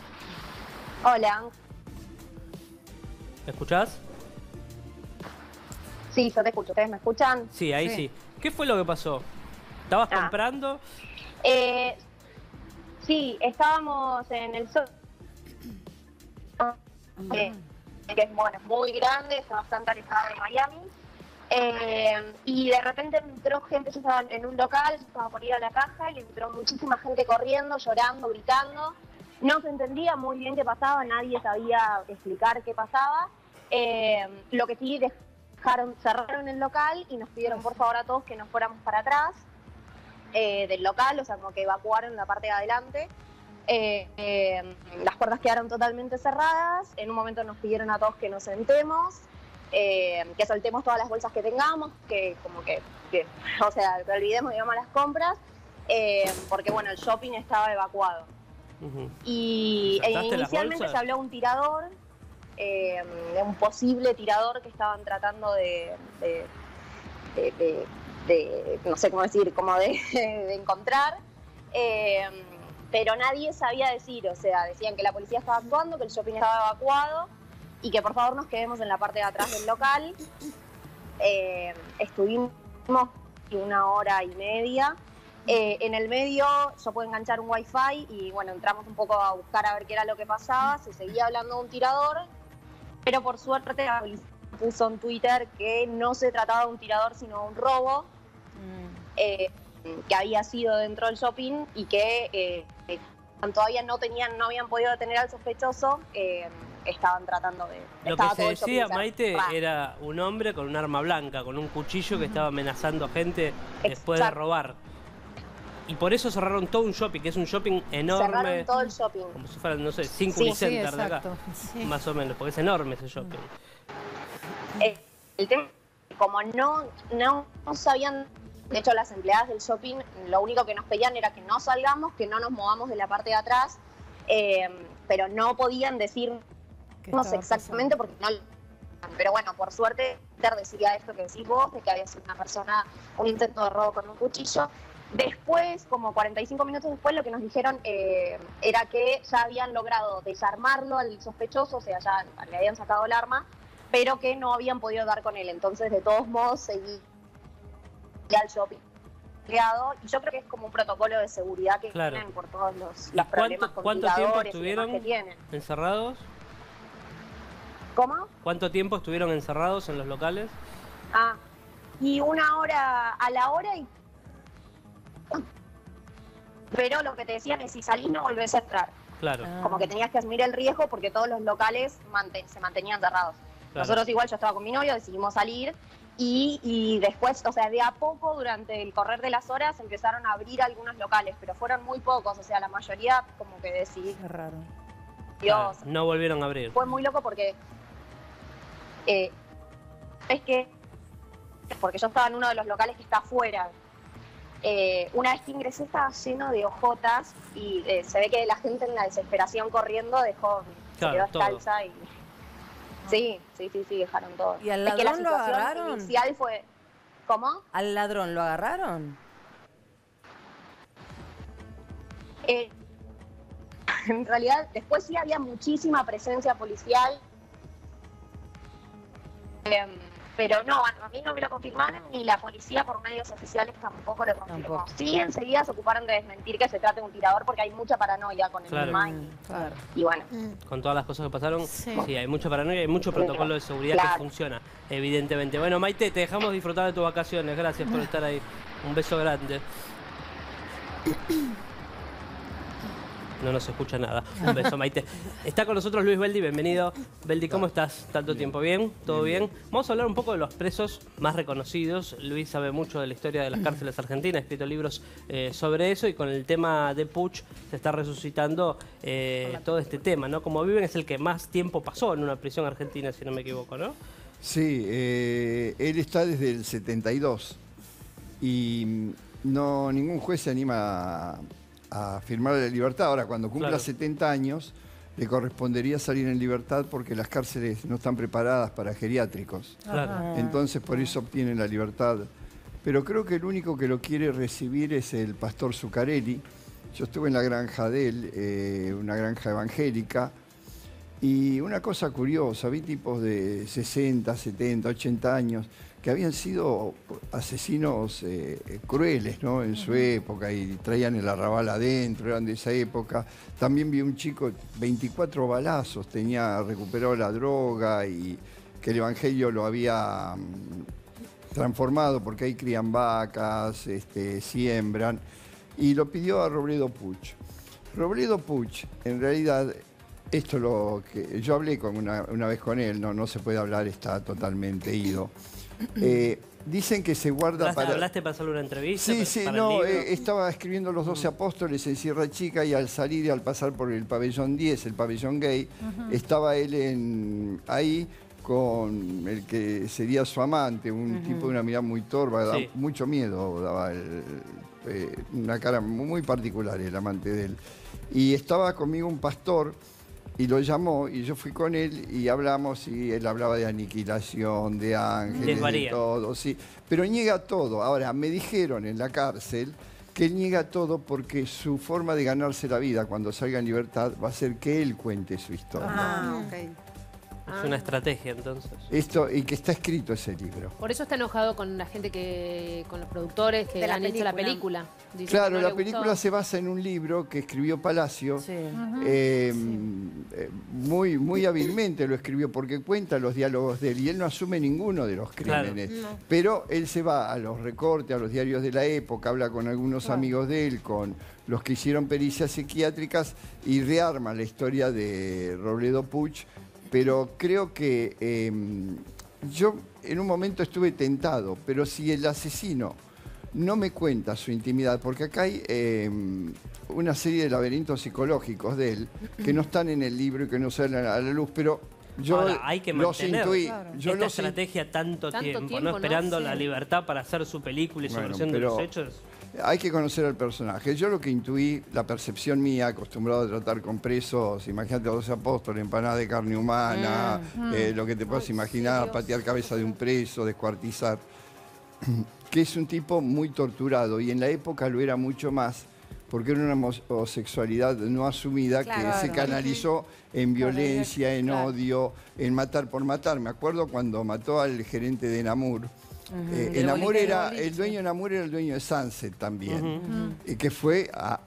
Hola. ¿Me escuchás? Sí, yo te escucho. ¿Ustedes me escuchan? Sí, ahí sí. Sí. ¿Qué fue lo que pasó? ¿Estabas Ah. comprando? Eh, sí, estábamos en el sol. Eh, que es bueno, es muy grande, está bastante alejada de Miami. Eh, y de repente entró gente, yo estaba en un local, yo estaba por ir a la caja y entró muchísima gente corriendo, llorando, gritando. No se entendía muy bien qué pasaba, nadie sabía explicar qué pasaba. Eh, lo que sí dejaron, cerraron el local y nos pidieron por favor a todos que nos fuéramos para atrás eh, del local, o sea, como que evacuaron la parte de adelante. Eh, eh, las puertas quedaron totalmente cerradas. En un momento nos pidieron a todos que nos sentemos, eh, que soltemos todas las bolsas que tengamos, que como que, que o sea, que olvidemos, digamos, las compras, eh, porque bueno, el shopping estaba evacuado. Ujú. Y eh, ¿Sacaste las inicialmente bolsas? se habló de un tirador, eh, de un posible tirador que estaban tratando de, de, de- de- de- no sé cómo decir, como de, de encontrar. Eh, pero nadie sabía decir, o sea, decían que la policía estaba actuando, que el shopping estaba evacuado y que por favor nos quedemos en la parte de atrás del local. Eh, estuvimos una hora y media. Eh, en el medio yo puedo enganchar un wifi y bueno, entramos un poco a buscar a ver qué era lo que pasaba. Se seguía hablando de un tirador, pero por suerte la policía puso en Twitter que no se trataba de un tirador sino de un robo. Mm. Eh, que había sido dentro del shopping y que eh, eh, todavía no tenían, no habían podido detener al sospechoso, eh, estaban tratando de... Lo que se decía, Maite, era un hombre con un arma blanca, con un cuchillo que estaba amenazando a gente después de robar. Y por eso cerraron todo un shopping, que es un shopping enorme. Cerraron todo el shopping. Como si fuera, no sé, cinco sí, Unicenter sí, de acá. sí. Más o menos, porque es enorme ese shopping. Eh, el tema, como no, no, no sabían... De hecho, las empleadas del shopping lo único que nos pedían era que no salgamos, que no nos movamos de la parte de atrás, eh, pero no podían decirnos exactamente porque no... Pero bueno, por suerte, Twitter decía esto que decís vos, de que había sido una persona, un intento de robo con un cuchillo. Después, como cuarenta y cinco minutos después, lo que nos dijeron eh, era que ya habían logrado desarmarlo al sospechoso, o sea, ya le habían sacado el arma, pero que no habían podido dar con él. Entonces, de todos modos, seguí al shopping creado, y yo creo que es como un protocolo de seguridad que Claro. tienen por todos los, ¿Y los cuánto, problemas con cuánto tiempo tiradores y demás estuvieron que tienen. encerrados? ¿Cómo? ¿Cuánto tiempo estuvieron encerrados en los locales? Ah, y una hora a la hora y... Pero lo que te decían es si salís no volvés a entrar. Claro. Como que tenías que asumir el riesgo porque todos los locales mante- se mantenían cerrados. Claro. Nosotros igual, yo estaba con mi novio, decidimos salir y, y después, o sea, de a poco durante el correr de las horas empezaron a abrir algunos locales, pero fueron muy pocos, o sea, la mayoría como que decidí. Qué raro. Claro, no volvieron a abrir. Fue muy loco porque eh, es que porque yo estaba en uno de los locales que está afuera. Eh, una vez que ingresé estaba lleno de ojotas y eh, se ve que la gente en la desesperación corriendo dejó, Claro, se quedó todo. descalza y sí, sí, sí, sí, dejaron todo. ¿Y al Es que la ladrón lo situación agarraron? inicial fue, ¿cómo? ¿Al ladrón lo agarraron? Eh, en realidad, después sí había muchísima presencia policial. Eh, pero no, a mí no me lo confirmaron ni la policía por medios oficiales tampoco lo confirmó. Sí, enseguida se ocuparon de desmentir que se trate de un tirador porque hay mucha paranoia con el Claro. tema y, Claro. y bueno. Con todas las cosas que pasaron, Sí. sí, hay mucha paranoia y hay mucho protocolo de seguridad Claro. que funciona, evidentemente. Bueno, Maite, te dejamos disfrutar de tus vacaciones. Gracias por estar ahí. Un beso grande. No nos escucha nada. Un beso, Maite. Está con nosotros Luis Beldi, bienvenido. Beldi, ¿cómo estás? ¿Tanto tiempo? ¿Bien? ¿Todo bien? Vamos a hablar un poco de los presos más reconocidos. Luis sabe mucho de la historia de las cárceles argentinas, ha escrito libros eh, sobre eso y con el tema de Puch se está resucitando eh, todo este tema, ¿no? Como viven es el que más tiempo pasó en una prisión argentina, si no me equivoco, ¿no? Sí, eh, él está desde el setenta y dos y no, ningún juez se anima a, a firmarle la libertad. Ahora, cuando cumpla Claro. setenta años, le correspondería salir en libertad porque las cárceles no están preparadas para geriátricos. Claro. Entonces, por eso obtiene la libertad. Pero creo que el único que lo quiere recibir es el pastor Zuccarelli. Yo estuve en la granja de él, eh, una granja evangélica, y una cosa curiosa, vi tipos de sesenta, setenta, ochenta años que habían sido asesinos eh, crueles, ¿no? En su época, y traían el arrabal adentro, eran de esa época. También vi un chico, veinticuatro balazos, tenía recuperado la droga y que el evangelio lo había mm, transformado porque ahí crían vacas, este, siembran, y lo pidió a Robledo Puch. Robledo Puch, en realidad, esto lo que yo hablé con una, una vez con él, no, no se puede hablar, está totalmente ido. Eh, dicen que se guarda ¿Hablaste, para... ¿Hablaste para hacerle una entrevista? Sí, para- sí, para el no, libro? eh, estaba escribiendo Los Doce Apóstoles en Sierra Chica y al salir y al pasar por el pabellón diez, el pabellón gay, Ujú. estaba él en, ahí con el que sería su amante, un Ujú. tipo de una mirada muy torva, da Sí. mucho miedo, daba el- eh, una cara muy particular el amante de él. Y estaba conmigo un pastor y lo llamó y yo fui con él y hablamos y él hablaba de aniquilación, de ángeles, de Desvaría. todo, sí. Pero niega todo. Ahora, me dijeron en la cárcel que él niega todo porque su forma de ganarse la vida cuando salga en libertad va a ser que él cuente su historia. Ah, ok. Es una estrategia, entonces. Esto, y que está escrito ese libro. Por eso está enojado con la gente que, con los productores que De la han hecho la película. Dice que Claro, no la le película gustó. se basa en un libro que escribió Palacio. Sí. eh, eh, muy, muy hábilmente lo escribió porque cuenta los diálogos de él y él no asume ninguno de los Claro. crímenes. No. Pero él se va a los recortes, a los diarios de la época, habla con algunos Claro. amigos de él, con los que hicieron pericias psiquiátricas y rearma la historia de Robledo Puch. Pero creo que eh, yo en un momento estuve tentado, pero si el asesino no me cuenta su intimidad, porque acá hay eh, una serie de laberintos psicológicos de él que no están en el libro y que no salen a la luz, pero yo Ahora, hay que los mantener intuí. claro. Yo esta los in- estrategia tanto, Tanto tiempo, tiempo, ¿no? ¿no? Esperando Sí. la libertad para hacer su película y su Bueno, versión de pero los hechos. Hay que conocer al personaje. Yo lo que intuí, la percepción mía, acostumbrado a tratar con presos, imagínate a los apóstoles, empanadas de carne humana, Mm. eh, lo que te puedas imaginar, patear cabeza de un preso, descuartizar, que es un tipo muy torturado y en la época lo era mucho más porque era una homosexualidad no asumida Claro. que se canalizó en violencia, en Claro. odio, en matar por matar. Me acuerdo cuando mató al gerente de Namur. Ujú. Eh, Del Namur boliche, era, del boliche. el dueño de Namur era el dueño de Sunset también, Ujú. y que fue a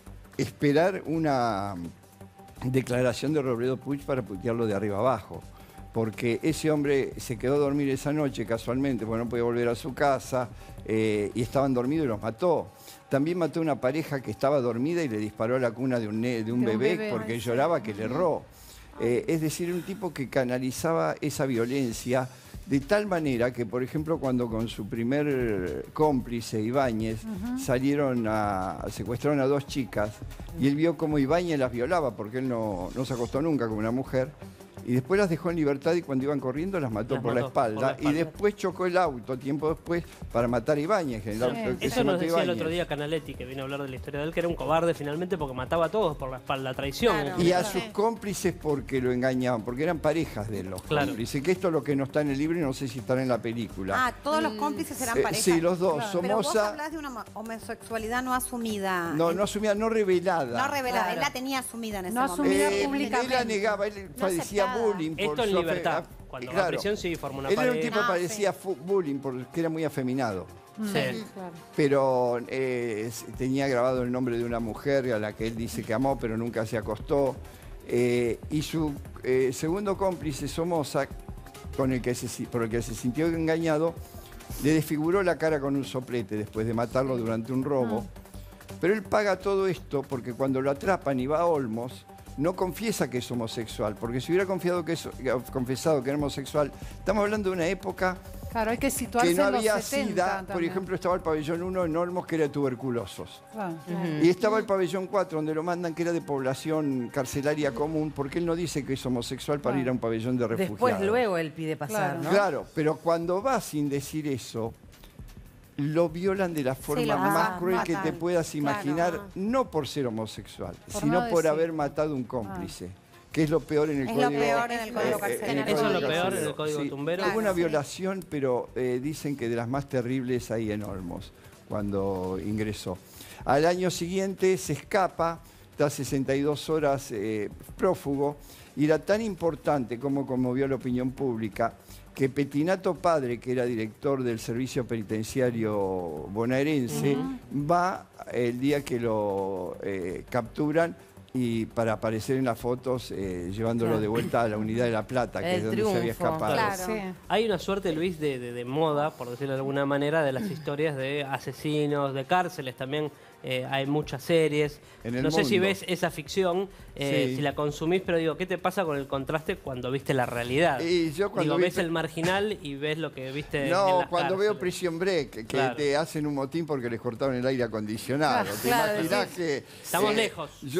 esperar una declaración de Robledo Puch para putearlo de arriba abajo. Porque ese hombre se quedó a dormir esa noche casualmente, porque no podía volver a su casa, eh, y estaban dormidos y los mató. También mató a una pareja que estaba dormida y le disparó a la cuna de un, ne- de un De un bebé, bebé. porque Ay, sí. lloraba que le erró. Eh, es decir, un tipo que canalizaba esa violencia de tal manera que, por ejemplo, cuando con su primer cómplice, Ibáñez, Ujú. salieron a secuestraron a dos chicas y él vio cómo Ibáñez las violaba porque él no, no se acostó nunca con una mujer. Y después las dejó en libertad y cuando iban corriendo las mató, Las por, la mató espalda, por la espalda. Y después chocó el auto tiempo después para matar a Ibáñez. El auto que se Eso nos mató decía el Ibáñez. otro día Canaletti, que vino a hablar de la historia de él, que era un cobarde finalmente porque mataba a todos por la espalda, traición. Y a sus cómplices porque lo engañaban, porque eran parejas de los Claro. cómplices. Que esto es lo que no está en el libro y no sé si estará en la película. Ah, todos los cómplices eran Eh, parejas. sí, los dos. Pero vos Somoza- hablás de una homosexualidad no asumida. No, no asumida, no revelada. No revelada, él la tenía asumida en ese No momento. asumida Eh, públicamente. Él la negaba, él padecía aceptada. bullying. por Esto en su afe- libertad. af- Cuando va a claro. prisión sí forma una Él era un pareja. tipo que Ah, padecía fu- bullying porque era muy afeminado. Sí. Pero eh, s- tenía grabado el nombre de una mujer a la que él dice que amó, pero nunca se acostó. Eh, y su eh, segundo cómplice, Somoza, con el que se, si- por el que se sintió engañado, le desfiguró la cara con un soplete después de matarlo durante un robo. Pero él paga todo esto porque cuando lo atrapan y va a Olmos, no confiesa que es homosexual, porque si hubiera confiado que es, confesado que era homosexual, estamos hablando de una época Claro, hay que situarse que no en los había setenta SIDA. Por también. ejemplo, estaba el pabellón uno en Olmos que era de tuberculosos. Claro. Y estaba el pabellón cuatro donde lo mandan que era de población carcelaria común, porque él no dice que es homosexual para ir a un pabellón de refugiados. Después, luego, él pide pasar, ¿no? Claro, pero cuando va sin decir eso, lo violan de la forma lo más matan, cruel que matan. te puedas imaginar, Claro. no por ser homosexual, Por sino no por decir. haber matado un cómplice. Que es lo peor en el Es código. lo peor en el código eh, carcelario. en el Eso es código lo peor en el carcelario. código Sí, tumbero. Hubo Claro, una sí. violación, pero eh, dicen que de las más terribles ahí en Olmos, cuando ingresó. Al año siguiente se escapa, está sesenta y dos horas eh, prófugo, y era tan importante como conmovió a la opinión pública que Petinato Padre, que era director del servicio penitenciario bonaerense, va el día que lo eh, capturan y para aparecer en las fotos eh, llevándolo Claro. de vuelta a la unidad de La Plata, que El es donde se había triunfo. escapado. Claro. Hay una suerte, Luis, de, de- de moda, por decirlo de alguna manera, de las historias de asesinos, de cárceles también. Eh, hay muchas series. En el No sé si mundo. ves esa ficción, eh, Sí. si la consumís, pero digo, ¿qué te pasa con el contraste cuando viste la realidad? Y yo cuando digo, vi- ves el marginal y ves lo que viste en No, las cuando veo cárceles. Prison Break, que Claro. te hacen un motín porque les cortaron el aire acondicionado. Ah, ¿Te claro, imaginás sí. que... Estamos eh, lejos. Yo voy a Estamos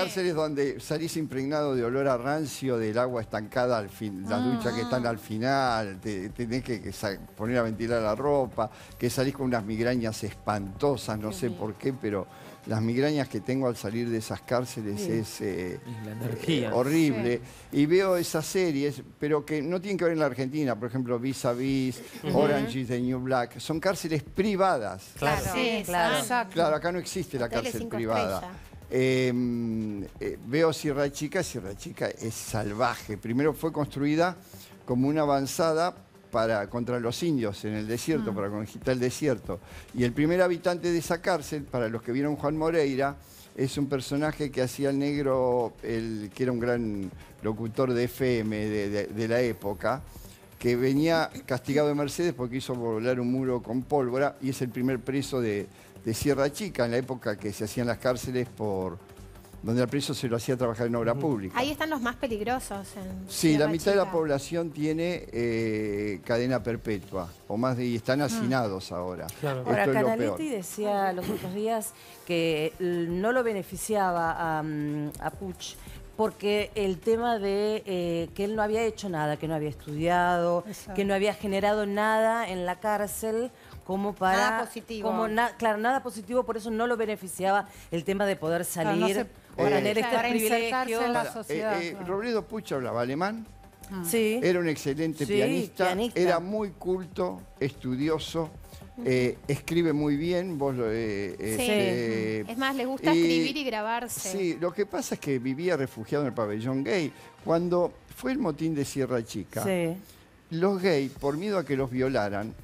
cárceles donde salís impregnado de olor a rancio del agua estancada al fin, las duchas que están al final, te tenés que, que poner a ventilar la ropa, que salís con unas migrañas espantosas, no sé por qué, pero las migrañas que tengo al salir de esas cárceles sí. es eh, la energía. Eh, horrible. Sí. Y veo esas series, pero que no tienen que ver en la Argentina, por ejemplo, Vis a Vis, uh-huh. Orange is the New Black, son cárceles privadas. Claro, sí, claro. Exacto. Claro, acá no existe la Hoteles cárcel cinco privada. Eh, eh, veo Sierra Chica, Sierra Chica es salvaje. Primero fue construida como una avanzada para, contra los indios en el desierto, mm. para conquistar el desierto. Y el primer habitante de esa cárcel, para los que vieron Juan Moreira, es un personaje que hacía el negro, el, que era un gran locutor de F M de, de, de la época, que venía castigado de Mercedes porque hizo volar un muro con pólvora y es el primer preso de, de Sierra Chica, en la época que se hacían las cárceles por donde al preso se lo hacía trabajar en obra pública. Ahí están los más peligrosos. En sí, Sierra la mitad Chica. de la población tiene eh, cadena perpetua, o más de, y están hacinados mm. ahora. Claro. Esto Ahora, es lo peor. Canaletti decía los otros días que no lo beneficiaba a, a Puig porque el tema de eh, que él no había hecho nada, que no había estudiado, Exacto. que no había generado nada en la cárcel como para... Nada positivo. Como na, claro, nada positivo, por eso no lo beneficiaba el tema de poder salir, Claro, no se, para eh, tener este para privilegio. en la Para, sociedad. eh, eh, Claro. Robledo Puig hablaba alemán, Sí. era un excelente Sí, pianista, pianista. era muy culto, estudioso, eh, escribe muy bien. Vos, eh, Sí. este, Es más, le gusta y- escribir y grabarse. Sí, lo que pasa es que vivía refugiado en el pabellón gay. Cuando fue el motín de Sierra Chica, Sí. los gays, por miedo a que los violaran,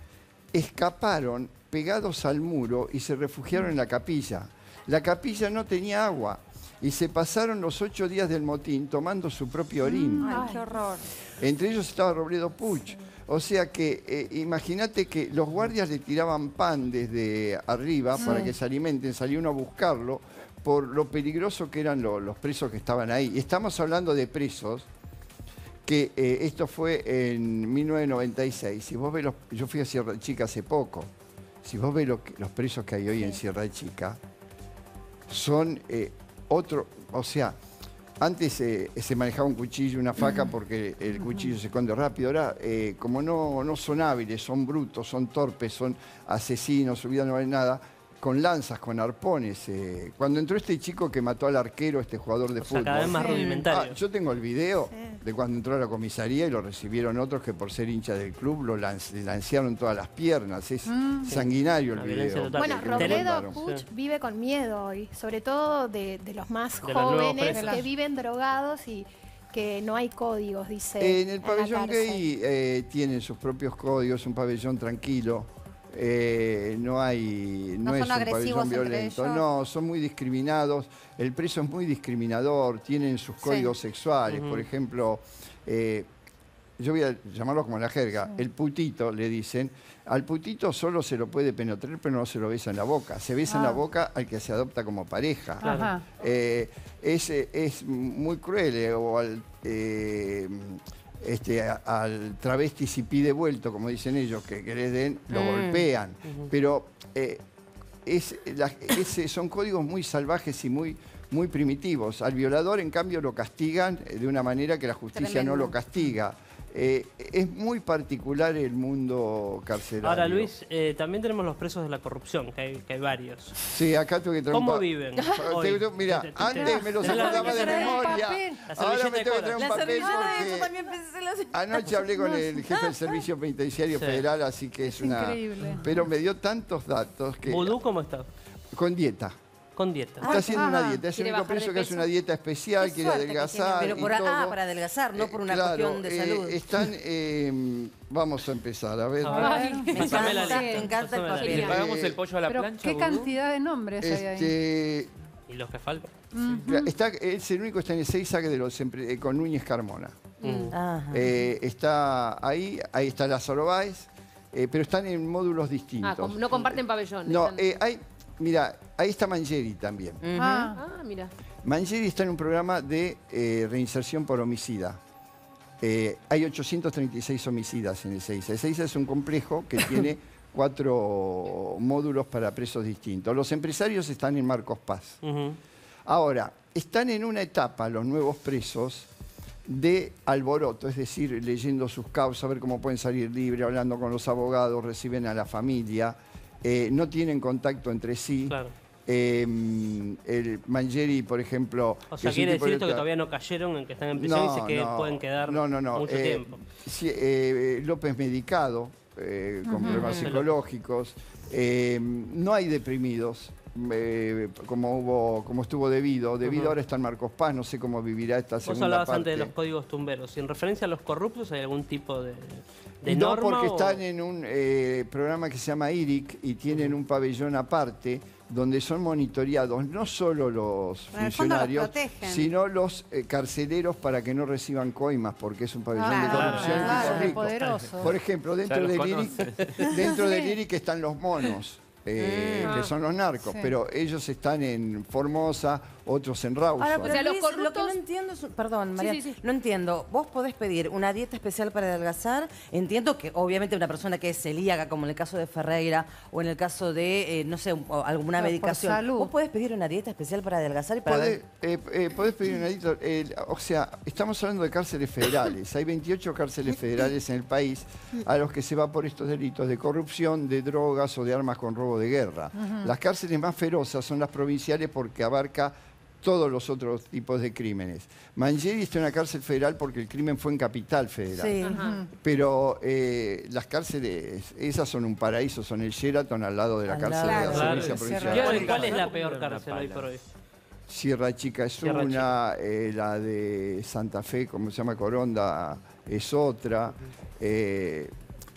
escaparon pegados al muro y se refugiaron en la capilla. La capilla no tenía agua y se pasaron los ocho días del motín tomando su propio orín. Ay, qué horror. Entre ellos estaba Robledo Puig. O sea que eh, imagínate que los guardias le tiraban pan desde arriba Sí. para que se alimenten, salía uno a buscarlo por lo peligroso que eran lo- los presos que estaban ahí. Y estamos hablando de presos que eh, esto fue en mil novecientos noventa y seis. Si vos ves los, yo fui a Sierra Chica hace poco. Si vos ves lo que- los presos que hay hoy en Sierra Chica, son eh, otro, o sea, antes eh, se manejaba un cuchillo, una faca, porque el cuchillo se esconde rápido. Ahora, eh, como no, no son hábiles, son brutos, son torpes, son asesinos, su vida no vale nada, con lanzas, con arpones. eh. Cuando entró este chico que mató al arquero, este jugador de O sea, fútbol. cada vez más Ah, rudimentario. yo tengo el video de cuando entró a la comisaría y lo recibieron otros que por ser hincha del club lo lanz- le lancearon todas las piernas. Es Mm. sanguinario el Una violencia video. total. Bueno, que lo Robledo mandaron. Puig vive con miedo hoy, sobre todo de, de los más De los nuevos jóvenes presos. que viven drogados y que no hay códigos, dice. En el la pabellón cárcel. gay eh, tienen sus propios códigos, un pabellón tranquilo. eh, no hay, no, ¿No es son un agresivos pabellón entre violento, ellos? no, son muy discriminados. El preso es muy discriminador, tienen sus códigos sexuales, Ujú. por ejemplo, eh, yo voy a llamarlo como la jerga, el putito, le dicen, al putito solo se lo puede penetrar, pero no se lo besa en la boca. Se besa en la Ah. boca al que se adopta como pareja. Ajá. Eh, es, eh, es muy cruel, eh, o al, eh, este, a- al travesti si pide vuelto, como dicen ellos, que, que les den, lo Mm. golpean. Ujú. Pero eh, es, la- es- son códigos muy salvajes y muy, muy primitivos. Al violador, en cambio, lo castigan eh, de una manera que la justicia no Tremendo. lo castiga. Eh, es muy particular el mundo carcelario. Ahora, Luis, eh, también tenemos los presos de la corrupción, que hay, que hay varios. Sí, acá tengo que traer un ¿Cómo pa- viven? Te- hoy? te- Mira, Te- te- antes me los te- la- acordaba de la- memoria. La Ahora servilleta me de tengo que Cora. traer un La papel servilleta de eso porque también pensé la anoche hablé con el jefe del Servicio Penitenciario Sí. Federal, así que es una... increíble. Pero me dio tantos datos que... ¿Vudú cómo está? Con dieta. Con dieta. Está haciendo ah, una dieta. Es el quiere único bajar de preso que hace peso. una dieta especial, Qué quiere suerte que adelgazar Pero por y a- todo. ah, para adelgazar, no por una Eh, claro, cuestión de eh, salud. están... eh, vamos a empezar, a ver. A ver. Ay, Me Pásame la encanta, lista, me encanta el pásame la papel. lista. ¿Le pagamos el pollo a la Pero plancha, qué Vudú? cantidad de nombres hay ahí. Este, ¿Y los que faltan? Mira, está, es el único que está en el seis saque de los empre- eh, con Núñez Carmona. Mm. Ajá. Eh, está ahí, ahí está Lázaro Báez, eh, pero están en módulos distintos. Ah, com- no comparten pabellón. No, están- eh, hay, mira, ahí está Mangieri también. Ujú. Ah, Ah, mira. Mangieri está en un programa de eh, reinserción por homicida. Eh, hay ochocientos treinta y seis homicidas en el Seiza. El Seiza es un complejo que tiene cuatro módulos para presos distintos. Los empresarios están en Marcos Paz. Ujú. Ahora, están en una etapa, los nuevos presos, de alboroto, es decir, leyendo sus causas, ver cómo pueden salir libres, hablando con los abogados, reciben a la familia, eh, no tienen contacto entre sí. Claro. Eh, el Mangieri, por ejemplo... O sea, que quiere es un tipo decir esto de- que todavía no cayeron en que están en prisión No, y se que no, pueden quedar no, no, no. mucho Eh, tiempo. sí, eh, López medicado, eh, con Ujú. problemas Ujú. psicológicos. Eh, no hay deprimidos, eh, como hubo, como estuvo debido. Debido Ujú. ahora está en Marcos Paz, no sé cómo vivirá esta Vos segunda hablabas parte. antes de los códigos tumberos. ¿Y en referencia a los corruptos hay algún tipo de, de No, norma? porque o- están en un eh, programa que se llama I R I C y tienen un pabellón aparte donde son monitoreados no solo los En el fondo los funcionarios, protegen. sino los eh, carceleros para que no reciban coimas, porque es un pabellón Claro, de corrupción claro, tipo qué rico. poderoso. Por ejemplo, Ya dentro los del I R conoce. I C, dentro del I R I C están los monos. eh, Mm. que son los narcos, Sí. pero ellos están en Formosa, otros en Rawson. Ahora, pero O sea, los Luis, lo que corruptos- no entiendo es... Perdón, Sí, María, sí, sí. no entiendo. Vos podés pedir una dieta especial para adelgazar. Entiendo que obviamente una persona que es celíaca, como en el caso de Ferreira, o en el caso de, eh, no sé, un- o alguna Pero por medicación. salud. Vos podés pedir una dieta especial para adelgazar y para Podés, ver... eh, eh, podés pedir un edito, eh, o sea, estamos hablando de cárceles federales. Hay veintiocho cárceles federales en el país a los que se va por estos delitos de corrupción, de drogas o de armas con robo de guerra. Ujú. Las cárceles más ferozas son las provinciales porque abarca todos los otros tipos de crímenes. Mangieri está en una cárcel federal porque el crimen fue en Capital Federal. Sí. Ajá. Pero eh, las cárceles, esas son un paraíso, son el Sheraton al lado de la Al cárcel lado. de la Claro. provincia provincial. ¿Cuál, cuál es la peor cárcel hoy por hoy? Sierra Chica es Sierra una, eh, la de Santa Fe, como se llama Coronda, es otra. eh,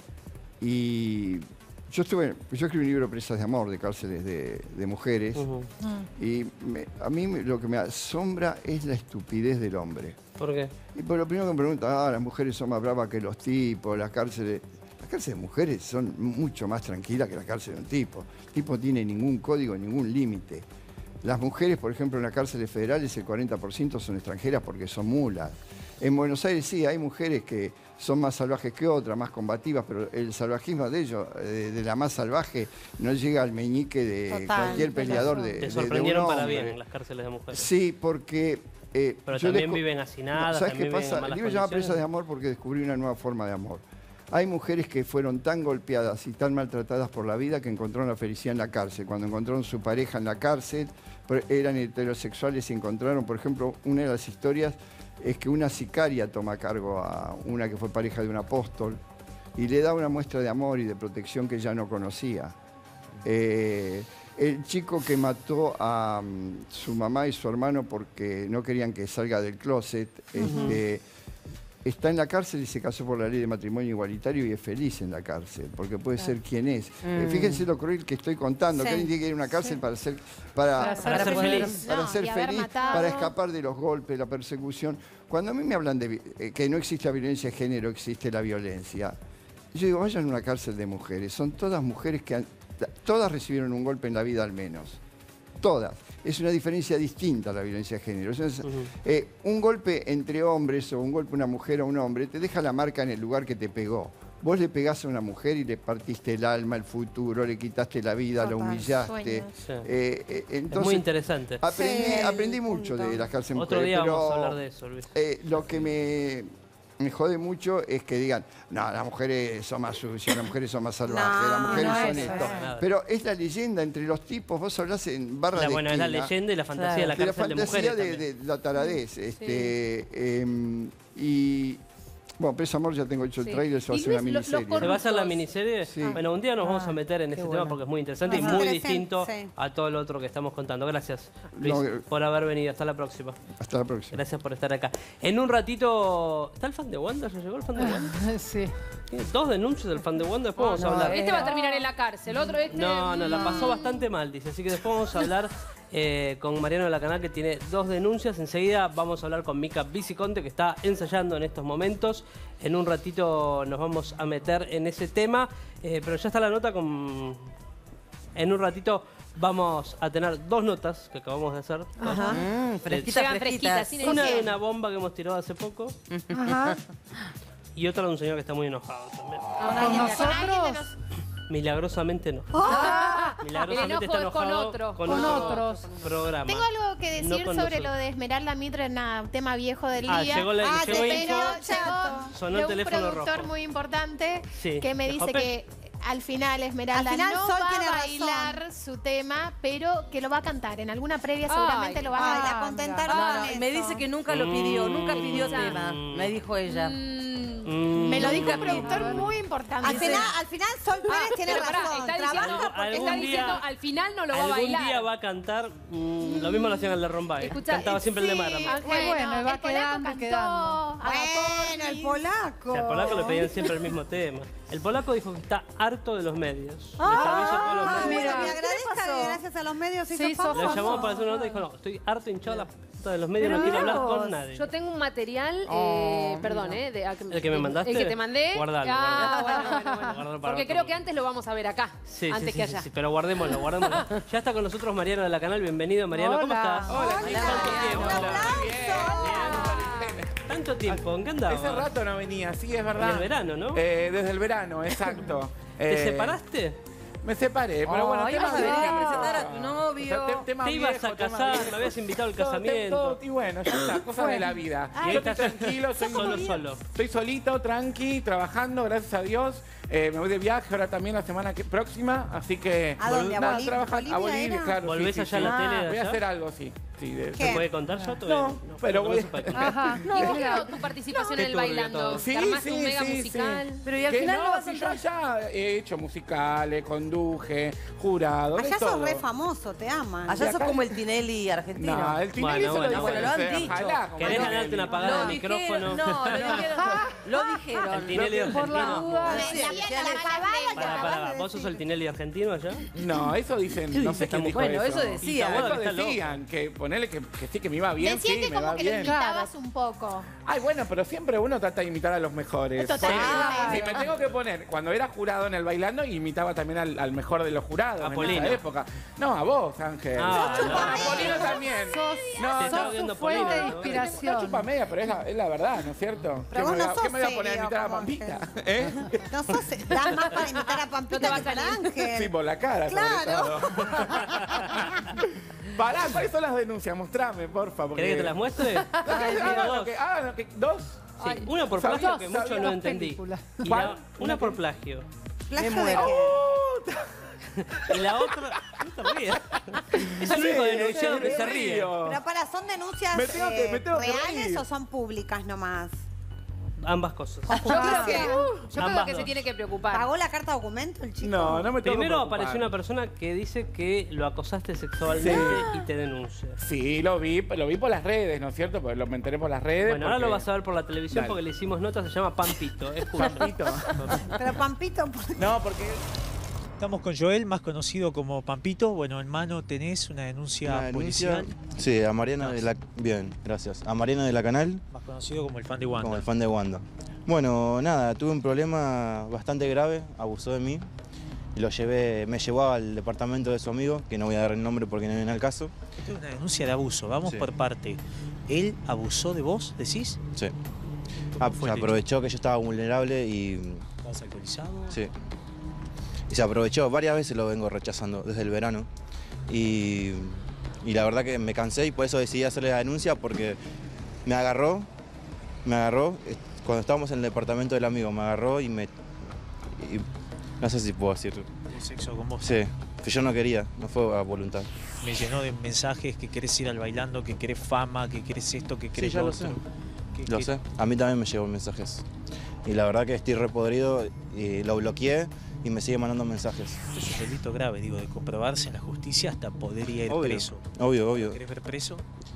y yo estuve, yo escribí un libro Presas de Amor de cárceles de, de mujeres. Ujú. Y me- a mí me- lo que me asombra es la estupidez del hombre. ¿Por qué? Y por lo primero que me preguntan, ah, las mujeres son más bravas que los tipos, las cárceles... Las cárceles de mujeres son mucho más tranquilas que las cárceles de un tipo. El tipo no tiene ningún código, ningún límite. Las mujeres, por ejemplo, en las cárceles federales el cuarenta por ciento son extranjeras porque son mulas. En Buenos Aires sí, hay mujeres que son más salvajes que otras, más combativas, pero el salvajismo de ellos, de, de la más salvaje, no llega al meñique de Total, cualquier tenés peleador razón. de, Te de- de sorprendieron un para hombre. bien las cárceles de mujeres. Sí, porque... eh, Pero yo también descu- viven hacinadas, ¿Sabes también qué viven en pasa? malas El libro se llama condiciones. Presas de Amor porque descubrí una nueva forma de amor. Hay mujeres que fueron tan golpeadas y tan maltratadas por la vida que encontraron la felicidad en la cárcel. Cuando encontraron su pareja en la cárcel, por- eran heterosexuales y encontraron, por ejemplo, una de las historias es que una sicaria toma a cargo a una que fue pareja de un apóstol y le da una muestra de amor y de protección que ella no conocía. Eh, el chico que mató a mm, su mamá y su hermano porque no querían que salga del closet, este, está en la cárcel y se casó por la ley de matrimonio igualitario y es feliz en la cárcel, porque puede ser quien es. Eh, Mm. fíjense lo cruel que estoy contando, Sí. que alguien tiene que ir a una cárcel para ser, para, Para ser para feliz. para No, ser y haber feliz, matado. para escapar de los golpes, la persecución. Cuando a mí me hablan de vi- eh, que no existe la violencia de género, existe la violencia. Yo digo, vayan a una cárcel de mujeres. Son todas mujeres que han- todas recibieron un golpe en la vida al menos. Todas. Es una diferencia distinta a la violencia de género. Es- eh, un golpe entre hombres o un golpe a una mujer a un hombre te deja la marca en el lugar que te pegó. Vos le pegás a una mujer y le partiste el alma, el futuro, le quitaste la vida, la Total, humillaste. sueños. Sí. Eh, eh, Es entonces, muy interesante. Aprendí, Sí, el aprendí mucho punto. de las cárceles de Otro mujeres, día pero vamos a hablar de eso, Luis. eh, lo que me, me jode mucho es que digan, no, las mujeres son más sucias, las mujeres son más salvajes, No, las mujeres no son es esto. eso. Pero es la leyenda entre los tipos, vos hablás en barra La, de bueno, es la esquina, leyenda y la fantasía de la de la cárcel de, fantasía mujeres. de, también. de la taradez. Este, em, y bueno, Preso Amor ya tengo hecho el Sí. trailer, eso va a Y ser una Luis, lo- los miniserie. ¿Se va a hacer la corruptos. miniserie? Sí. Bueno, un día nos vamos a Ah, meter en qué ese bueno. tema porque es muy interesante y Más muy interesante, distinto sí. a todo lo otro que estamos contando. Gracias, Luis, No, eh. por haber venido. Hasta la próxima. Hasta la próxima. Gracias por estar acá. En un ratito... ¿Está el fan de Wanda? ¿Ya llegó el fan de Wanda? Sí. Tiene dos denuncias del fan de Wanda. Después vamos a no, hablar. Este va a terminar en la cárcel, otro este... No, no, la pasó bastante mal, dice. Así que después vamos a hablar eh, con Mariano de la Canal, que tiene dos denuncias. Enseguida vamos a hablar con Mica Viciconte, que está ensayando en estos momentos. En un ratito nos vamos a meter en ese tema. Eh, pero ya está la nota con... En un ratito vamos a tener dos notas que acabamos de hacer. Ajá. Mm, fresquitas, Llegan fresquitas, fresquitas. sin Una de edición. una bomba que hemos tirado hace poco Ajá. y otra de un señor que está muy enojado también. ¿Con nosotros? Milagrosamente no. ¡Ah! Milagrosamente está enojo es con enojado otro. con, Con otro otros. programa. Tengo algo que No decir con sobre nosotros. lo de Esmeralda Mitre, nada, un tema viejo del Ah, día. llegó la- ah, llegó pero info. llegó Sonó de el un teléfono productor rojo. muy importante Sí, que me ¿de dice Hopper? que al final Esmeralda Al final no Sol va tiene a razón. bailar su tema, pero que lo va a cantar. En alguna previa seguramente Ay, lo va a Ay, cantar. la contentaron No, con no, eso. me dice que nunca lo pidió, nunca pidió Mm. tema, me dijo ella. Mm, Me lo dijo Nunca un productor muy importante. Al final, al final Sol Pérez tiene Pero pará, razón. está diciendo, Trabaja porque algún está día- diciendo, al final no lo va a Algún bailar. día va a cantar, mm, lo mismo lo hacían el de Rombay. Escucha, Cantaba siempre el de Mara. Ah, Qué bueno, y va el polaco quedando, cantó quedando. Bueno, el polaco. O sea, al polaco le pedían siempre el mismo tema. El polaco dijo que está harto de los medios. Les aviso a todos los Ah, medios. bueno, me ¿Qué agradezca pasó? que gracias a los medios se Se hizo hizo famoso. Lo llamamos para hacer una nota y dijo, no, estoy harto hinchado la puta de los medios, no Pero quiero hablar vos, con nadie. Yo tengo un material, Oh, eh, perdón, eh, de, ¿El que me mandaste? El que te mandé. Guardalo, Ah, guardalo. bueno, bueno, bueno. Guardalo para Porque otro creo que momento. antes lo vamos a ver acá, Sí, sí, antes sí, que sí, allá. sí, pero guardémoslo, guardémoslo. Ya está con nosotros Mariano de la Canal, bienvenido Mariano, ¿cómo Hola. estás? Hola, ¿Tanto tiempo? ¿Tanto tiempo? ¿En qué andabas? Hace rato no venía, sí, es verdad. En el verano, ¿no? Eh, desde el verano, exacto. ¿Te Eh, separaste? Me separé, pero bueno, Ay, tema ibas a venir a viejo. presentar a tu novio. O sea, te- tema Te ibas viejo, a tema casar, viejo. me habías invitado al Todo- casamiento. todo- y bueno, ya está, cosas de la vida. Y ahí Yo estoy estás tranquilo, soy solo, solo. Estoy solito, tranqui, trabajando, gracias a Dios. Eh, me voy de viaje ahora también la semana que- próxima, así que... ¿A dónde? ¿A nada, Bolivia? trabajar- ¿Bolivia A Bolivia, era? claro. ¿Volvés sí, allá sí, a la sí. tele de Voy a allá? hacer algo, sí. sí de- ¿Se puede contar ya? Todavía No, pero no voy- sepa. Ajá. ¿Y cómo quedó tu participación Qué en el turbio bailando? todo. ¿Te Sí, armaste un sí, mega sí, musical? sí. Pero y al Que final no, no, vas a si yo entrar. ya he hecho musicales, conduje, jurado, de Allá todo. sos re famoso, te aman. Allá sos acá- como el Tinelli argentino. No, el Tinelli Bueno, se bueno, lo bueno, dice, lo han o sea, dicho. ojalá, como ¿Querés el ganarte Tinelli. una apagada Lo de dijeron, micrófono? no, lo dijeron. Lo dijeron. El Tinelli Por la argentino. duda. Decía- decía- Pará, pará, ¿vos sos el Tinelli argentino allá? No, eso dicen, no sé quién dijo Bueno, eso. eso decía. Y Taboada Eso que está decían, que ponerle que, que sí que me iba bien, Decía sí, que me como va que lo bien. imitabas un poco. Ay, bueno, pero siempre uno trata de imitar a los mejores. Totalmente. Porque Si me tengo que poner, cuando era jurado en el bailando, imitaba también al, al mejor de los jurados A en Polino. esa época. No, a vos, Ángel. Ah, no. a Polino también. Sos, No, Te estaba sos viendo su fuente Polino, de ¿no? Una inspiración. chupa media, pero es la, es la verdad, ¿no es cierto? Pero ¿Qué vos me no voy a- sos ¿Qué me voy a poner a serio imitar a como Pampita? Ángel. ¿Eh? No sos, das más para imitar a Pampita que para Ángel. Sí, por la cara, Claro. sobre todo. Pará, ¿cuáles son las denuncias? Mostrame, porfa. Porque... ¿Querés que te las muestre? Ah, Tengo ah, dos. que- ah, no, que- ¿Dos? Sí, una por Sabía- plagio que mucho sabía no dos entendí. películas. Y ¿Cuál? la- una por plagio. ¿Plagio de qué? Y la otra. No te rías. Es el único denunciado que se ríe. Pero para, ¿son denuncias Me tengo que- eh, me tengo que reales reír. o son públicas nomás? Ambas cosas. Yo creo que, yo creo Ambas que se dos. tiene que preocupar. ¿Pagó la carta documento el chico? No, no me tengo que Primero preocupar. apareció una persona que dice que lo acosaste sexualmente Sí. y te denuncia. Sí, lo vi, lo vi por las redes, ¿no es cierto? Porque lo me enteré por las redes. Bueno, ahora porque- lo vas a ver por la televisión Dale. porque le hicimos notas, se llama Pampito. Es justo. Pampito. Pero Pampito, ¿por No, porque Estamos con Joel, más conocido como Pampito. Bueno, en mano tenés una denuncia, Una denuncia, policial, sí, a Mariana de la... Bien, gracias. A Mariana de la Canal, más conocido como el fan de Wanda. como el fan de Wanda. Bueno, nada, tuve un problema bastante grave, abusó de mí. Y lo llevé, me llevó al departamento de su amigo, que no voy a dar el nombre porque no viene al caso. Esta es una denuncia de abuso, vamos Sí. por parte. ¿Él abusó de vos, decís? Sí. Ah, fue se el hecho? aprovechó que yo estaba vulnerable y... ¿Estás alcoholizado? Sí. Y se aprovechó, varias veces lo vengo rechazando desde el verano. Y, y la verdad que me cansé y por eso decidí hacerle la denuncia porque me agarró, me agarró, eh, cuando estábamos en el departamento del amigo, me agarró y me... y no sé si puedo decir. ¿Tuvo sexo con vos? Sí, que yo no quería, no fue a voluntad. Me llenó de mensajes que querés ir al bailando, que querés fama, que querés esto, que Sí, querés ya lo lo otro. sé. Que- Lo que- sé, a mí también me llegó mensajes. Y la verdad que estoy repodrido y lo bloqueé y me sigue mandando mensajes. Esto es un delito grave, digo, de comprobarse en la justicia hasta poder ir Obvio, preso. obvio, obvio. ¿Querés ver preso?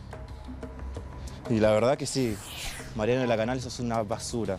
Y la verdad que sí, Mariana de la Canal, sos una basura.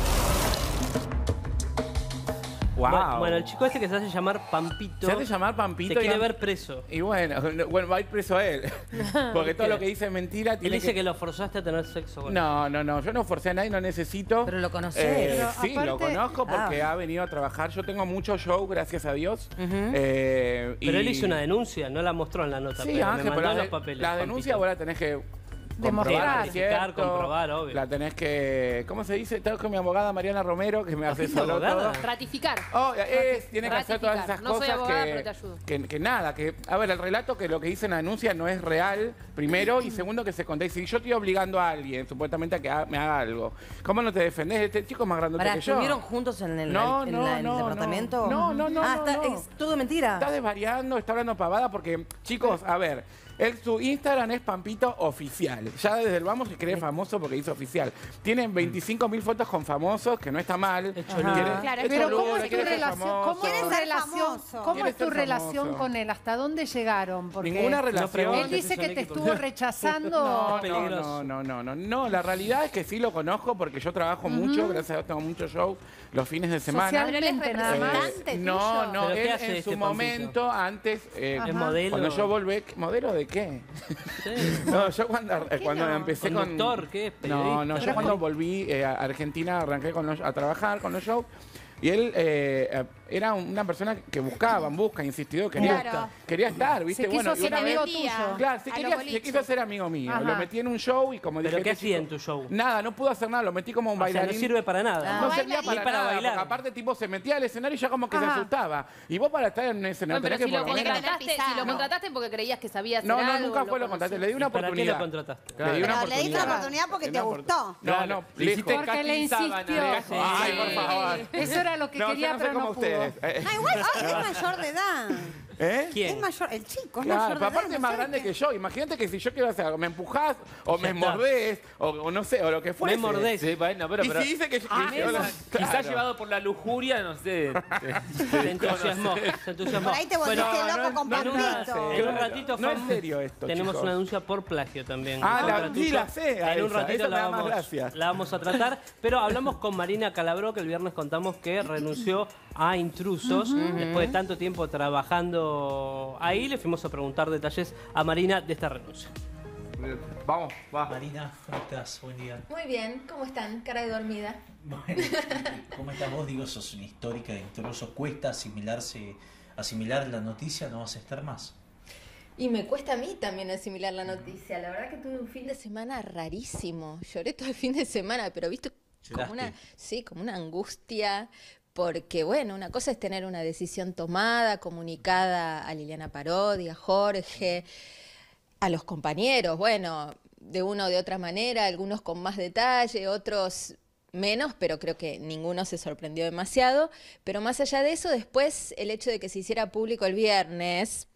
Wow. Bueno, bueno, el chico este que se hace llamar Pampito. Se hace llamar Pampito. Te y quiere a- ver preso. Y bueno, no- bueno, va a ir preso él. Porque todo lo que dice es mentira. Él Tiene dice que... lo forzaste a tener sexo con él. No, no, no, yo no forcé a nadie, no necesito. Pero lo conocés. Eh, Pero sí, lo aparte- conozco porque Ah. ha venido a trabajar. Yo tengo mucho show, gracias a Dios. Ujú. Eh, Pero y- él hizo una denuncia, no la mostró en la nota. Sí, pero Ángel, me pero mandó la, los papeles. la Pampito. denuncia vos la tenés que Demostrar. es cierto, comprobar, obvio. La tenés que... ¿Cómo se dice? Tengo con mi abogada Mariana Romero, que me asesoró abogada? todo. Ratificar. Oh, es, tiene que hacer todas esas Ratificar. No soy cosas abogada, que, pero te ayudo. que, que nada, que... A ver, el relato que lo que dice en la denuncia no es real, primero, y segundo que se conté. Si yo estoy obligando a alguien, supuestamente, a que ha- me haga algo, ¿cómo no te defendés? Este chico es más grandote Pará, que yo. ¿estuvieron juntos en el, No, en no, la- en el no, departamento? No, no, no, Ah, no, está- no. es todo mentira. Está desvariando, está hablando pavada porque, chicos, a ver, él, su Instagram es Pampito Oficial. Ya desde el vamos que cree famoso porque hizo oficial. Tienen veinticinco mil fotos con famosos, que no está mal. choludo. Quiere- Claro, es pero choludo, ¿cómo es tu quiere ser relación? famoso. ¿Cómo es tu ser relación, famoso. cómo Quiere es tu ser relación famoso. con él? ¿Hasta dónde llegaron? Porque Ninguna relación. él dice que te estuvo rechazando. No, no, no, no, no, no, no. La realidad es que sí lo conozco porque yo trabajo mucho, gracias a Dios tengo muchos shows los fines de semana. Socialmente nada más. Eh, no, no, ¿Pero qué él hace en este su Pampito? momento, antes, eh, ¿Es modelo? cuando yo volví, ¿modelo de qué? No, yo cuando, eh, cuando no? empecé ¿Conductor? con... ¿Qué? No, ¿Periodista? no, yo cuando volví eh, a Argentina arranqué con los- a trabajar con los shows y él eh, eh, era una persona que buscaba, busca, insistió, quería, Claro. quería estar, ¿viste? Se quiso Bueno, y ser una vez- amigo tuyo. Claro, se, A quería- los se boliches. quiso hacer amigo mío. Ajá. Lo metí en un show y como ¿Pero dije... qué este hacía en chico- tu show? Nada, no pudo hacer nada, lo metí como un O sea, bailarín. no sirve para nada. No Ah, servía bailarín. para, Ni para nada, bailar. porque aparte tipo se metía al escenario y ya como que se Ajá. asustaba. Y vos para estar en un escenario Bueno, pero tenés si que lo, por lo menos- contrataste, si lo No. contrataste porque creías que sabía hacer No, no, algo, nunca fue lo conocías. contraté. Le di una ¿Y para qué oportunidad. lo contrataste? Le di una Pero le diste una oportunidad. oportunidad porque Le te di una gustó. opor- No, no, Le hiciste lejos. Porque le casting sábana, insistió. le- Ay, por Sí. favor. Eso era lo que No, quería, yo no sé pero como no pudo. ustedes. Eh, Ah, igual es mayor de edad. ¿Eh? ¿Quién? Es mayor, el chico es Claro, mayor de pero edad. aparte es más grande que yo. Imagínate que si yo quiero hacer algo, me empujás o me Ya está. mordés o, o no sé, o lo que fuese. Me mordés. Sí, bueno, pero, Y pero si dice que... Ah, que yo la- quizás claro. llevado por la lujuria, no sé. Se entusiasmó, se entusiasmó. Por ahí te volviste Bueno, loco no, con no, no, Pampito. no, en un ratito, No Fam, es serio esto, tenemos chicos. una denuncia por plagio también. Ah, contra la- sí, tuyo. la sé, a En un esa, ratito esa me la da más vamos, gracia. la vamos a tratar. Pero hablamos con Marina Calabró, que el viernes contamos que renunció a Intrusos. Después de tanto tiempo trabajando ahí, le fuimos a preguntar detalles a Marina de esta renuncia. Vamos, va. Marina, ¿cómo estás? Buen día. Muy bien, ¿cómo están? Cara de dormida. Bueno, ¿cómo estás vos? Digo, sos una histórica de Intrusos. ¿Cuesta asimilarse, asimilar la noticia? ¿No vas a estar más? Y me cuesta a mí también asimilar la noticia. La verdad que tuve un fin de semana rarísimo. Lloré todo el fin de semana, pero viste como una, sí, como una angustia. Porque, bueno, una cosa es tener una decisión tomada, comunicada a Liliana Parodi, a Jorge, a los compañeros, bueno, de una o de otra manera, algunos con más detalle, otros menos, pero creo que ninguno se sorprendió demasiado. Pero más allá de eso, después el hecho de que se hiciera público el viernes,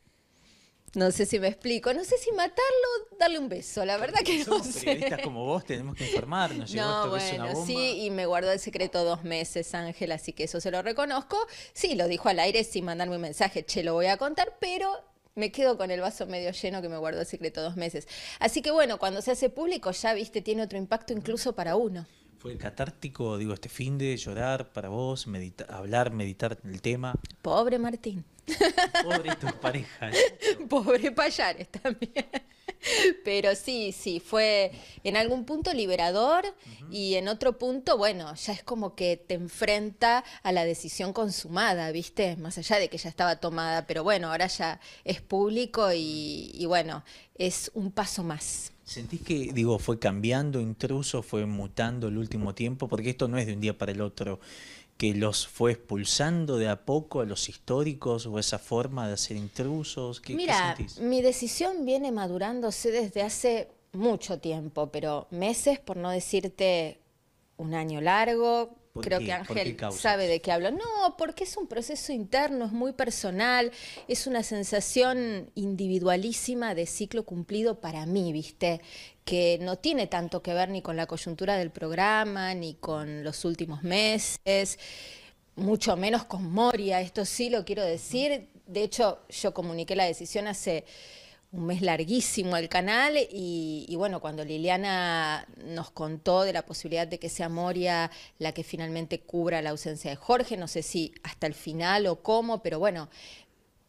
no sé si me explico, no sé si matarlo o darle un beso, la verdad que no Somos sé. periodistas como vos, tenemos que informarnos. Llegó No, esto que es una bueno, bomba. sí, y me guardó el secreto dos meses, Ángel, así que eso se lo reconozco. Sí, lo dijo al aire sin mandarme un mensaje, che, lo voy a contar, pero me quedo con el vaso medio lleno que me guardó el secreto dos meses. Así que bueno, cuando se hace público ya, viste, tiene otro impacto incluso para uno. ¿Fue catártico, digo, este fin de llorar para vos, medita- hablar, meditar el tema? Pobre Martín. Pobre tu pareja. Pobre Payares también. Pero sí, sí, fue en algún punto liberador y en otro punto, bueno, ya es como que te enfrenta a la decisión consumada, ¿viste? Más allá de que ya estaba tomada, pero bueno, ahora ya es público y, y bueno, es un paso más. ¿Sentís que, digo, fue cambiando Intruso, fue mutando el último tiempo? Porque esto no es de un día para el otro, que los fue expulsando de a poco a los históricos o esa forma de hacer Intrusos. ¿Qué, Mira, qué sentís? mi decisión viene madurándose desde hace mucho tiempo, pero meses, por no decirte un año largo. ¿Por Creo qué? que ¿Por qué Ángel causas? sabe de qué hablo. No, porque es un proceso interno, es muy personal, es una sensación individualísima de ciclo cumplido para mí, ¿viste? Que no tiene tanto que ver ni con la coyuntura del programa, ni con los últimos meses, mucho menos con Moria, esto sí lo quiero decir. De hecho, yo comuniqué la decisión hace un mes larguísimo al canal y, y bueno, cuando Liliana nos contó de la posibilidad de que sea Moria la que finalmente cubra la ausencia de Jorge, no sé si hasta el final o cómo, pero bueno,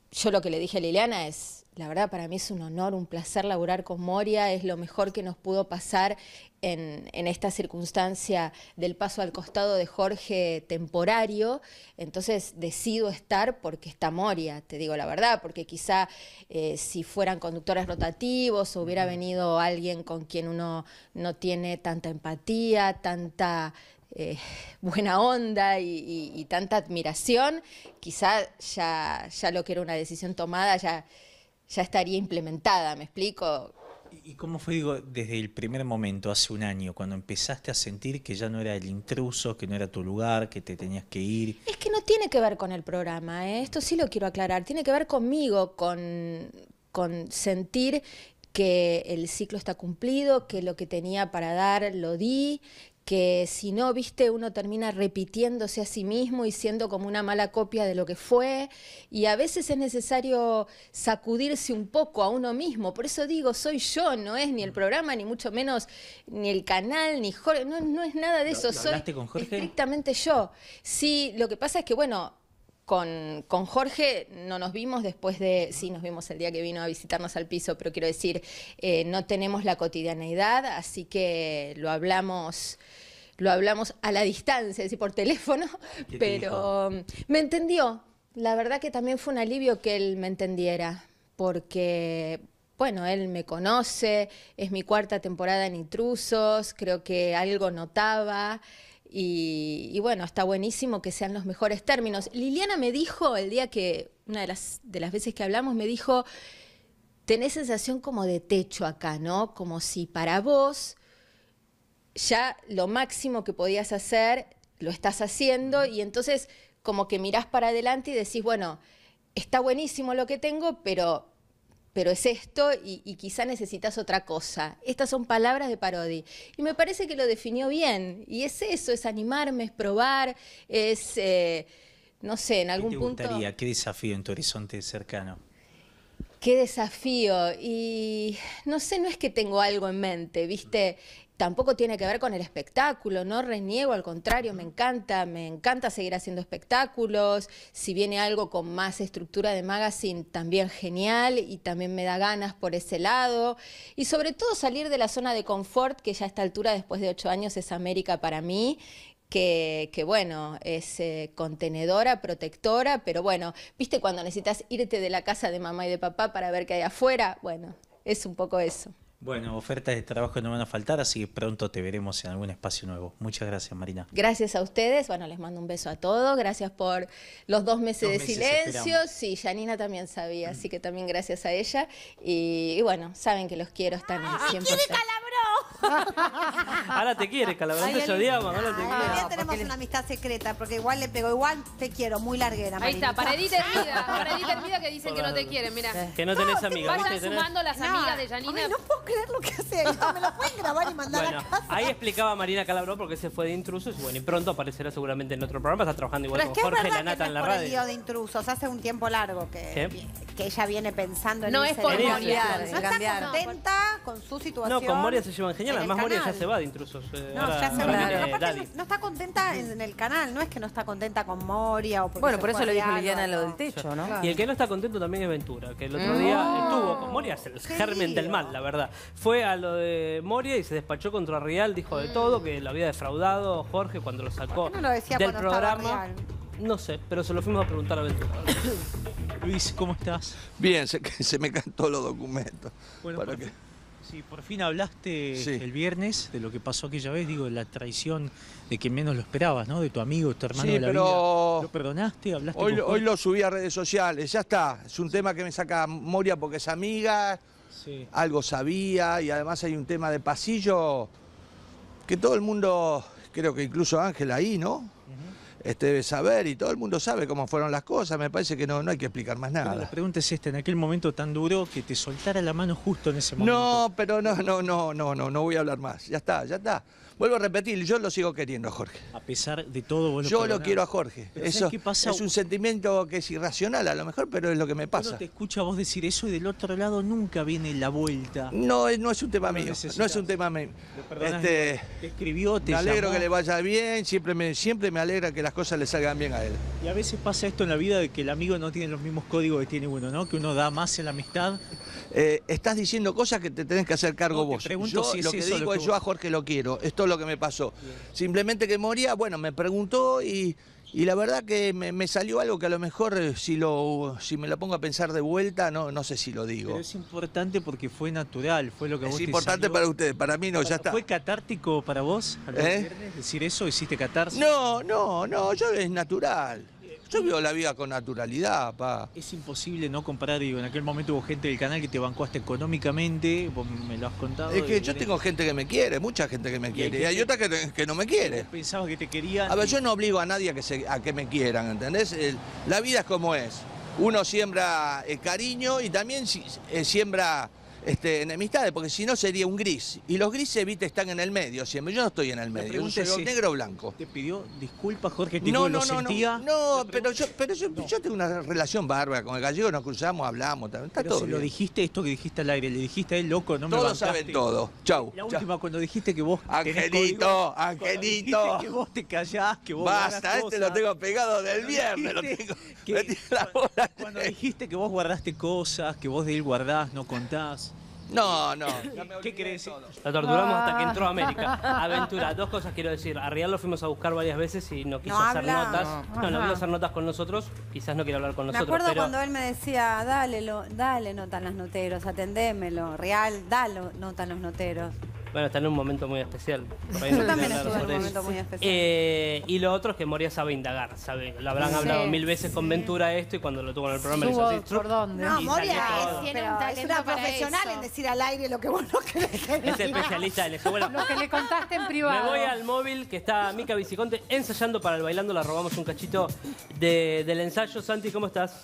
yo lo que le dije a Liliana es, la verdad para mí es un honor, un placer laburar con Moria, es lo mejor que nos pudo pasar en, en esta circunstancia del paso al costado de Jorge temporario, entonces decido estar porque está Moria, te digo la verdad, porque quizá eh, si fueran conductores rotativos o hubiera venido alguien con quien uno no tiene tanta empatía, tanta eh, buena onda y, y, y tanta admiración, quizá ya, ya lo que era una decisión tomada ya, ya estaría implementada, ¿me explico? ¿Y cómo fue, digo, desde el primer momento, hace un año, cuando empezaste a sentir que ya no era el intruso, que no era tu lugar, que te tenías que ir? Es que no tiene que ver con el programa, ¿eh? Esto sí lo quiero aclarar, tiene que ver conmigo, con, con sentir que el ciclo está cumplido, que lo que tenía para dar lo di, que si no, viste, uno termina repitiéndose a sí mismo y siendo como una mala copia de lo que fue, y a veces es necesario sacudirse un poco a uno mismo, por eso digo, soy yo, no es ni el programa, ni mucho menos ni el canal, ni Jorge, no, no es nada de eso, ¿Lo, lo soy hablaste con Jorge? estrictamente yo. Sí, lo que pasa es que, bueno, Con, con Jorge no nos vimos después de, sí, nos vimos el día que vino a visitarnos al piso, pero quiero decir, eh, no tenemos la cotidianeidad, así que lo hablamos, lo hablamos a la distancia, es decir, por teléfono, pero me entendió. La verdad que también fue un alivio que él me entendiera, porque, bueno, él me conoce, es mi cuarta temporada en Intrusos, creo que algo notaba. Y, y bueno, está buenísimo que sean los mejores términos. Liliana me dijo el día que, una de las, de las veces que hablamos, me dijo, tenés sensación como de techo acá, ¿no? Como si para vos ya lo máximo que podías hacer lo estás haciendo y entonces como que mirás para adelante y decís, bueno, está buenísimo lo que tengo, pero... pero es esto y, y quizá necesitas otra cosa. Estas son palabras de Parodi. Y me parece que lo definió bien. Y es eso, es animarme, es probar, es, eh, no sé, en algún punto... ¿Qué te gustaría? ¿Qué desafío en tu horizonte cercano? Qué desafío. Y no sé, no es que tengo algo en mente, ¿viste? Tampoco tiene que ver con el espectáculo, no reniego, al contrario, me encanta, me encanta seguir haciendo espectáculos. Si viene algo con más estructura de magazine, también genial y también me da ganas por ese lado. Y sobre todo salir de la zona de confort, que ya a esta altura, después de ocho años, es América para mí. Que, que bueno, es eh, contenedora, protectora, pero bueno, ¿viste cuando necesitas irte de la casa de mamá y de papá para ver qué hay afuera? Bueno, es un poco eso. Bueno, ofertas de trabajo no van a faltar, así que pronto te veremos en algún espacio nuevo. Muchas gracias, Marina. Gracias a ustedes. Bueno, les mando un beso a todos. Gracias por los dos meses dos de meses silencio. esperamos. Sí, Janina también sabía, así que también gracias a ella. Y, y bueno, saben que los quiero, están en cien por ciento. Ahora te quiere, Calabró, Ay, te el- odiamos, ahora te Todavía quiere. tenemos una amistad secreta, porque igual le pego, igual te quiero, muy larguera. Ahí está, Marinita. paredita hermida, paredita hermida que dicen que no te quieren, mira. Que no tenés amigas, Vayan ¿viste? Tenés- sumando las No, amigas de Janina. ay, no puedo creer lo que hace esto, me lo pueden grabar y mandar Bueno, a casa. ahí explicaba Marina Calabró porque se fue de Intrusos y bueno, y pronto aparecerá seguramente en otro programa, está trabajando igual Pero es con que es Jorge, verdad la que Nata no en es la por el radio. lío de Intrusos, hace un tiempo largo que, ¿Qué? que ella viene pensando en No irse es por de Moria. Moria. en No está cambiar. contenta con su situación. No, con Moria se llevan genial, en el además Moria ya canal. se va de Intrusos. eh, No, ahora- ya se ahora va. viene Aparte, Daddy. no, no está contenta en, en el canal, no es que no está contenta con Moria o porque Bueno, se por eso fue le de dijo algo, Liliana lo no. del techo, ¿no? Claro. Y el que no está contento también es Ventura, que el otro Mm. día No. estuvo con Moria, es el Qué germen del lío. mal, la verdad. Fue a lo de Moria y se despachó contra Real, dijo de todo, que lo había defraudado Jorge cuando lo sacó ¿Por qué no lo decía del cuando estaba programa. Real? No sé, pero se lo fuimos a preguntar a Ventura. Luis, ¿cómo estás? Bien, se, se me caen todos los documentos. Bueno, ¿Para por, qué? sí, por fin hablaste Sí. el viernes de lo que pasó aquella vez, digo, de la traición de quien menos lo esperabas, ¿no? De tu amigo, tu hermano Sí, de la pero- vida. ¿Lo perdonaste? ¿Hablaste Hoy, con hoy Jorge? lo subí a redes sociales, ya está. Es un tema que me saca Moria porque es amiga, Sí. algo sabía y además hay un tema de pasillo que todo el mundo, creo que incluso Ángel ahí, ¿no? Este debe saber y todo el mundo sabe cómo fueron las cosas. Me parece que no, no hay que explicar más Pero nada. la pregunta es esta, en aquel momento tan duro que te soltara la mano justo en ese momento. No, pero no, no, no, no, no, no voy a hablar más. Ya está, ya está. vuelvo a repetir, yo lo sigo queriendo a Jorge. A pesar de todo, vos lo Yo lo perdonás. quiero a Jorge. Pero Eso ¿sabes qué pasa? es un sentimiento que es irracional a lo mejor, pero es lo que me Uno pasa. te escucha a vos decir eso y del otro lado nunca viene la vuelta. No, es- no es un tema No lo mío. necesitas. No es un tema mío. Lo perdonás Este, igual. Te escribió, te me alegro llamó. que le vaya bien, siempre me, siempre me alegra que las cosas le salgan bien a él. Y a veces pasa esto en la vida de que el amigo no tiene los mismos códigos que tiene uno, ¿no? Que uno da más en la amistad. Eh, estás diciendo cosas que te tenés que hacer cargo No, te vos. pregunto Yo si es lo que eso lo digo que es vos- yo a Jorge lo quiero. Esto es lo que me pasó. Simplemente que moría, bueno, me preguntó y, y la verdad que me, me salió algo que a lo mejor eh, si lo si me lo pongo a pensar de vuelta, no, no sé si lo digo. Pero es importante porque fue natural, fue lo que a Es vos te importante salió. para ustedes, para mí no, ya está. ¿Fue catártico para vos al ¿Eh? viernes decir eso? ¿Hiciste catarsis? No, no, no, yo es natural. Yo vivo la vida con naturalidad, pa. Es imposible no comparar, digo, en aquel momento hubo gente del canal que te bancó hasta económicamente, vos me lo has contado. Es que y- yo tengo gente que me quiere, mucha gente que me hay quiere, y hay gente- otra que, que no me quiere. Pensaba que te querían. A ver, y- yo no obligo a nadie a que, se- a que me quieran, ¿entendés? El- la vida es como es. Uno siembra eh, cariño y también si- eh, siembra este, enemistades, porque si no sería un gris. Y los grises, viste, están en el medio siempre. Yo no estoy en el La medio, yo pregunta soy es o si- negro o blanco. ¿Te pidió disculpas, Jorge? Tipo, No, ¿lo no, no, sentía? no, no, pero yo, pero yo, yo tengo una relación bárbara con el gallego, nos cruzamos, hablamos, está Pero todo se lo bien. dijiste esto que dijiste al aire, le dijiste a él, loco, no me Todos bancaste. saben todo. Chau. La chau. última, cuando dijiste que vos tenés Angelito, código, cuando Angelito. dijiste que vos te callás, que vos Basta, guardás este lo cosas. tengo pegado del Cuando viernes, lo dijiste tengo. que- me tiene la bola. Cuando dijiste que vos guardaste cosas, que vos de él guardás, no contás. No, no. ¿Qué querés decir? La torturamos hasta que Ah. entró a América. Aventura, dos cosas quiero decir. A Rial lo fuimos a buscar varias veces y no quiso No hacer habla. notas. No. No, no Ajá. quiso hacer notas con nosotros. Quizás no quiere hablar con Me nosotros. acuerdo pero cuando él me decía, dale, lo, dale nota a los noteros, atendémelo, Real, dale nota a los noteros. Bueno, está en un momento muy especial. Por ahí Yo no quiero también hablar estuve en un sobre eso. momento muy especial. Eh, y lo otro es que Moria sabe indagar, sabe. Lo habrán Sí, hablado mil veces sí. con Ventura esto y cuando lo tuvo en el programa le hizo Subo así. por dónde. No, Y Moria salió es, todo. Tiene pero un es talento una para profesional eso. en decir al aire lo que vos no querés que Es diga. especialista en eso. Bueno, Lo que le contaste en me privado. voy al móvil que está Mica Viciconte ensayando para el Bailando. La robamos un cachito de- del ensayo. Santi, ¿cómo estás?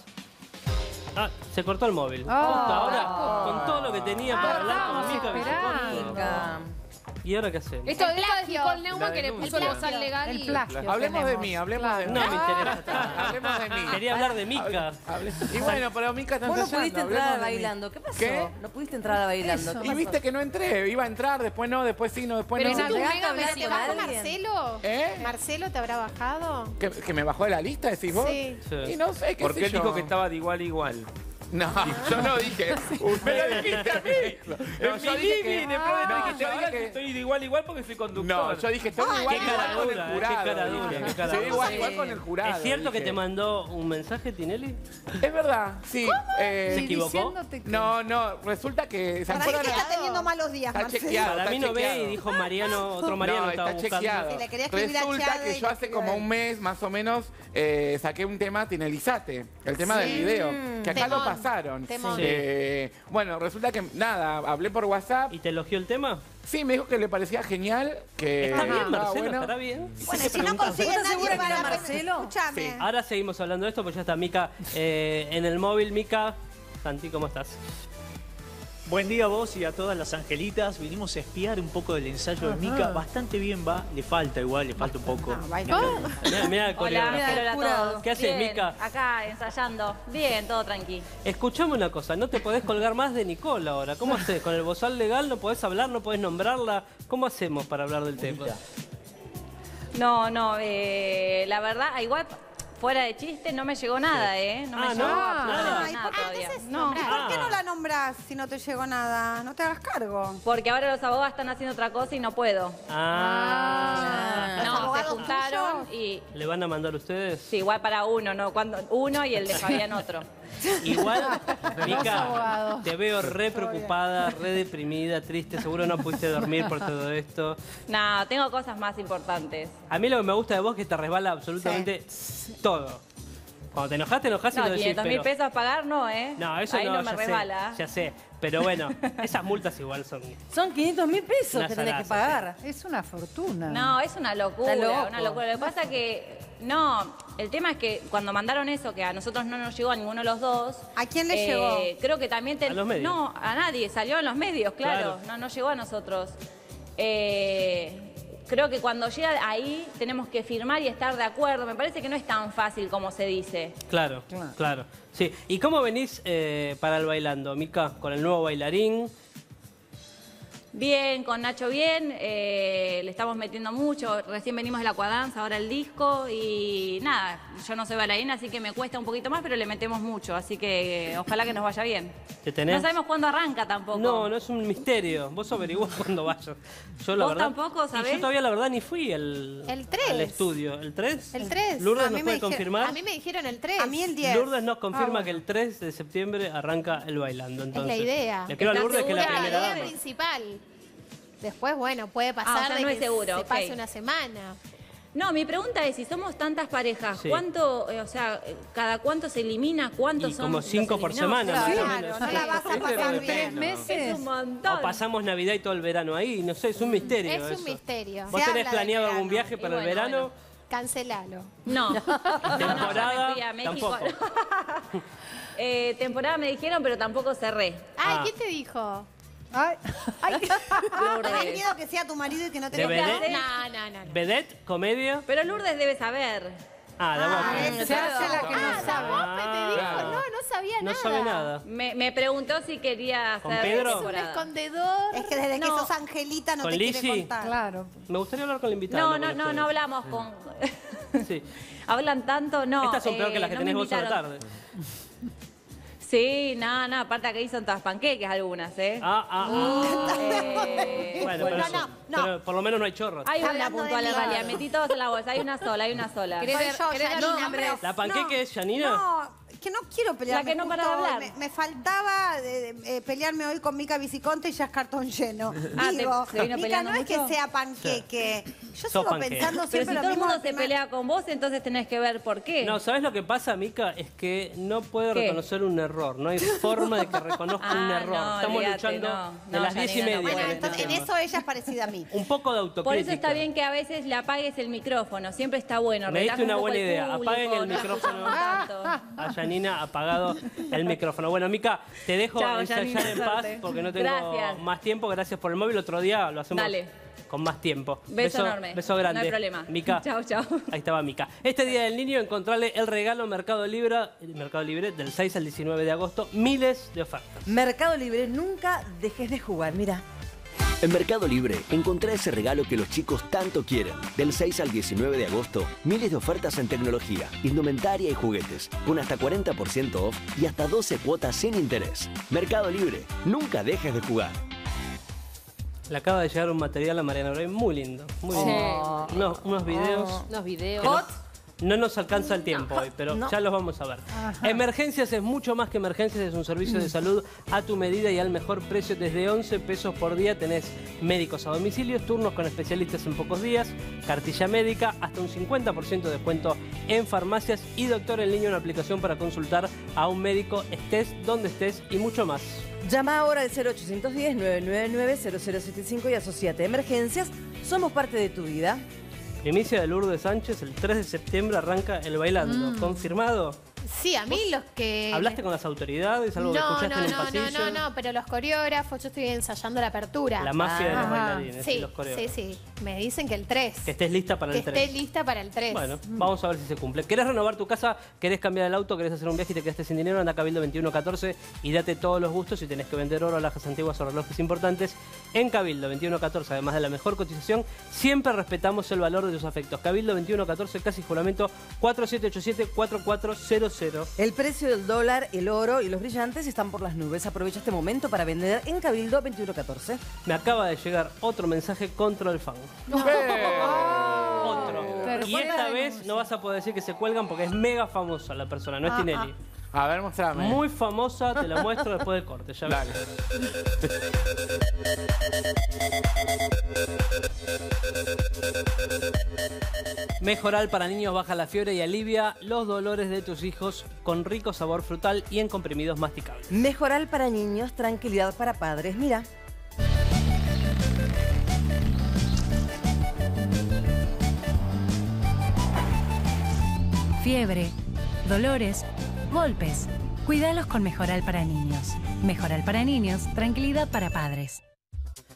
Ah, se cortó el móvil. Justo ahora, con todo lo que tenía para hablar con Mica Viciconte. Mica. ¿Y ahora qué hacemos? Esto, esto es Nicole La Neumann que le denuncia. puso el bozal legal El y... plagio Hablemos de tenemos. mí, hablemos de mí. No me interesa. Hablemos de mí. Quería hablar de Mica. Y bueno, pero Mica está Vos no ensayando, pudiste entrar hablemos a de mí. bailando. ¿Qué pasó? ¿Qué? No pudiste entrar a bailando. ¿Qué Y pasó? viste que no entré, iba a entrar, después no, después sí, no, después Pero no. en tu ¿Llegaste a mega hablar ¿te con bajó alguien? Marcelo? ¿Eh? ¿Marcelo te habrá bajado? ¿Que, que me bajó de la lista, decís vos? Sí. Sí. Y no sé, qué Porque sé él yo. dijo que estaba de igual a igual. No, yo no dije. Me lo dijiste a mí. No, yo dije que... después No, dijiste, yo ahora dije que que... estoy de igual a igual porque soy conductor. No, yo dije, estoy igual, qué igual cara con dura, el eh, jurado. qué cara dura, dije. qué cara Sí, dura. igual, igual con el jurado. ¿Es cierto que dije. te mandó un mensaje, Tinelli? Es verdad, sí. Eh, ¿Se equivocó? Diciéndote que- No, no, resulta que... ¿se Para mí acuerdan? que está teniendo malos días, Está Marcelo. chequeado. Para está mí no ve chequeado. y dijo Mariano, otro Mariano no, estaba está buscando. chequeado. Sí, le quería escribir a Resulta Chade que y yo le hace escribió como a él. un mes, más o menos, eh, saqué un tema Tinelizate, el tema del video, que acá lo Temón, pasaron. temón. Eh, bueno, resulta que, nada, hablé por WhatsApp. ¿Y te elogió el tema? Sí, me dijo que le parecía genial, que ¿Está bien, estaba Marcelo? bueno. ¿Estará bien? Bueno, ¿Qué si no preguntas? consigue ¿Vos estás nadie segura que para era Marcelo? Escuchame. Sí. Ahora seguimos hablando de esto, pues ya está Mica eh, en el móvil. Mica, Santi, ¿cómo estás? Buen día a vos y a todas las angelitas. Vinimos a espiar un poco del ensayo de Mica. Bastante bien va. Le falta igual, le falta un poco. Mira, mira el Hola, coreógrafo. hola a todos. ¿Qué haces, Bien, Mica? Acá ensayando. Bien, todo tranqui. Escuchame una cosa, no te podés colgar más de Nicole ahora. ¿Cómo haces? Con el bozal legal no podés hablar, no podés nombrarla. ¿Cómo hacemos para hablar del tema? No, no, eh, la verdad, igual fuera de chiste no me llegó nada, ¿eh? No me Ah, llegó ¿no? absolutamente Nada. Ay, nada ¿por qué todavía. entonces No, ¿Por qué no la nombras si no te llegó nada? No te hagas cargo. porque ahora los abogados están haciendo otra cosa y no puedo. Ah. No, se abogados juntaron y... ¿Le van a mandar ustedes? Sí, igual para uno, ¿no? Cuando, uno y el de Fabián otro. Igual, Mica, abogados. te veo re preocupada, re deprimida, triste. Seguro no pudiste dormir por todo esto. No, tengo cosas más importantes. A mí lo que me gusta de vos es que te resbala absolutamente todo. Cuando te enojas, te enojas y No, lo decís, quinientos mil pero... pesos a pagar, no, ¿eh? No, eso Ahí no, no, me ya resbala. sé, ya sé. Pero bueno, esas multas igual son... Son quinientos mil pesos Una que tenés que zaraza, pagar. Es una fortuna. No, es una locura, Está loco. una locura. Lo que pasa que, no, el tema es que cuando mandaron eso, que a nosotros no nos llegó a ninguno de los dos. ¿A quién le eh, llegó? Creo que también... te- A los medios. No, a nadie, salió en los medios, claro. Claro. No, no llegó a nosotros. Eh, creo que cuando llega ahí tenemos que firmar y estar de acuerdo. Me parece que no es tan fácil como se dice. Claro, claro. claro. Sí. ¿Y cómo venís eh, para el bailando, Mica? ¿Con el nuevo bailarín? Bien, con Nacho bien, eh, le estamos metiendo mucho, recién venimos de la Aquadance, ahora el disco y nada, yo no soy bailarina, así que me cuesta un poquito más, pero le metemos mucho, así que eh, ojalá que nos vaya bien. ¿Te tenés? No sabemos cuándo arranca tampoco. No, no es un misterio, vos averiguás cuándo vayas. Yo la ¿Vos verdad, tampoco sabés? Y yo todavía la verdad ni fui al, El tres. al estudio. ¿El tres? El tres. ¿Lourdes A mí nos me puede dijeron- confirmar? A mí me dijeron el tres. A mí el diez. Lourdes nos confirma Ah, bueno. que el tres de septiembre arranca el bailando. Entonces, es la idea. Le quiero a ¿Estás Lourdes que es la segura? primera La idea dama. principal. Después, bueno, puede pasar Ah, o sea, de no que es seguro, se ok. pase una semana. No, mi pregunta es, si somos tantas parejas, Sí. ¿cuánto, eh, o sea, cada cuánto se elimina? ¿Cuántos Y son como los cinco por eliminados? semana, más o Claro, menos. no la vas a pasar bien. Tres meses. Es un montón. O pasamos Navidad y todo el verano ahí, no sé, es un misterio Es un eso. misterio. ¿Vos Se tenés habla planeado del algún verano. viaje Y para el bueno, verano? bueno, cancelalo. No. Temporada, me fui a México. tampoco. Eh, temporada me dijeron, pero tampoco cerré. Ay, Ah. ¿quién te dijo? Ay, ¿Tenés miedo que sea tu marido y que no te ¿De lo vedette? No, no, no. no. ¿Vedette? ¿Comedia? Pero Lourdes debe saber. Ah, la Ah, boca. ese se hace la que Ah, no la sabe. Bope te dijo, Ah. no, no sabía No nada. sabe nada. Me, me preguntó si quería ¿Con hacer Pedro? Es un temporada. escondedor. Es que desde que No. sos Angelita no ¿Con te quiere Lizzy? contar. Claro. Me gustaría hablar con la invitada. No, con no, no, ustedes. no hablamos con... Sí. Hablan tanto, no. Estas son peor que eh, las que no me tenés vos a la invitaron. tarde. Sí, no, no, aparte que ahí son todas panqueques algunas, ¿eh? Ah, ah, ah. Eh, Bueno, pero, no, eso- no, no. pero por lo menos no hay chorros. Hay una Hablando de puntual en mí. realidad, metí todos en la bolsa, hay una sola, hay una sola. ¿Querés Soy ver- yo, querés dar Janina, nombres? pero- ¿La panqueque es Janina? No, que no quiero pelearme. La que no para justo de hablar. Me, me faltaba eh, eh, pelearme hoy con Mica Viciconte y ya es cartón lleno. Ah, te- Digo, se vino Mica, peleando no es mucho. que sea panqueque. Yo Sos sigo panqueque. pensando Pero siempre si lo todo el mismo. mundo que se me- pelea con vos, entonces tenés que ver por qué. No, ¿sabes lo que pasa, Mica? Es que no puede ¿Qué? reconocer un error. No hay forma de que reconozca un Ah, error. no, Estamos olvídate, luchando no. de No, las diez y Janina, no media. Bueno, puede, entonces en no. eso ella es parecida a mí. Un poco de autocrítica. Por eso está bien que a veces le apagues el micrófono, siempre está bueno. Me diste relaja un una poco buena el idea. público, Apaguen el no la micrófono. escuchamos tanto. A Janina apagado el micrófono. Bueno, Mica, te dejo Chao, ensayar Janina, en paz suerte. porque no tengo Gracias. más tiempo. Gracias por el móvil. Otro día lo hacemos Dale. con más tiempo. Beso enorme. Beso grande. No hay problema. Mica. Chao, chao. Ahí estaba Mica. Este Día del Niño encontrarle el regalo Mercado Libre, Mercado Libre del seis al diecinueve de agosto. Miles de ofertas. Mercado Libre, nunca dejes de jugar, mira. En Mercado Libre, encontrá ese regalo que los chicos tanto quieren. Del seis al diecinueve de agosto, miles de ofertas en tecnología, indumentaria y juguetes, con hasta cuarenta por ciento off y hasta doce cuotas sin interés. Mercado Libre, nunca dejes de jugar. Le acaba de llegar un material a Mariana Bray muy lindo. Muy Sí. lindo. Unos, unos videos. Unos videos. que no- No nos alcanza el tiempo hoy, pero no. ya los vamos a ver. Emergencias es mucho más que emergencias, es un servicio de salud a tu medida y al mejor precio. Desde once pesos por día tenés médicos a domicilio, turnos con especialistas en pocos días, cartilla médica, hasta un cincuenta por ciento de descuento en farmacias y doctor en línea, una aplicación para consultar a un médico, estés donde estés y mucho más. Llama ahora al cero ochocientos diez, nueve nueve nueve, cero cero siete cinco y asociate a Emergencias. Somos parte de tu vida. Primicia de Lourdes Sánchez, el tres de septiembre arranca el bailando. Mm. ¿Confirmado? Sí, a mí los que... ¿Hablaste con las autoridades? ¿Algo que No, escuchaste no, en el no, pasillo? no, no, no, pero los coreógrafos, yo estoy ensayando la apertura. La mafia de los Ajá. bailarines y Sí, los sí, coreógrafos. sí. Me dicen que el tres. Que estés lista para Que el tres. esté lista para el tres. Bueno, vamos a ver si se cumple. ¿Querés renovar tu casa? ¿Querés cambiar el auto? ¿Querés hacer un viaje y te quedaste sin dinero? Anda a Cabildo veintiuno catorce y date todos los gustos. Si tenés que vender oro, alhajas antiguas o relojes importantes, en Cabildo veintiuno catorce, además de la mejor cotización, siempre respetamos el valor de tus afectos. Cabildo veintiuno catorce, casi juramento cuatro siete ocho siete, cuatro cuatro cero cero. El precio del dólar, el oro y los brillantes están por las nubes. Aprovecha este momento para vender en Cabildo veintiuno catorce. Me acaba de llegar otro mensaje contra el fan. Otro. Pero Y ¿cuál esta es? vez no vas a poder decir que se cuelgan porque es mega famosa la persona, no es Ah, Tinelli. A ver, mostrame. Muy famosa, te la muestro después del corte. Ya ves. Mejoral para niños baja la fiebre y alivia los dolores de tus hijos con rico sabor frutal y en comprimidos masticables. Mejoral para niños, tranquilidad para padres. Mira. Fiebre, dolores, golpes. Cuídalos con Mejoral para niños. Mejoral para niños, tranquilidad para padres.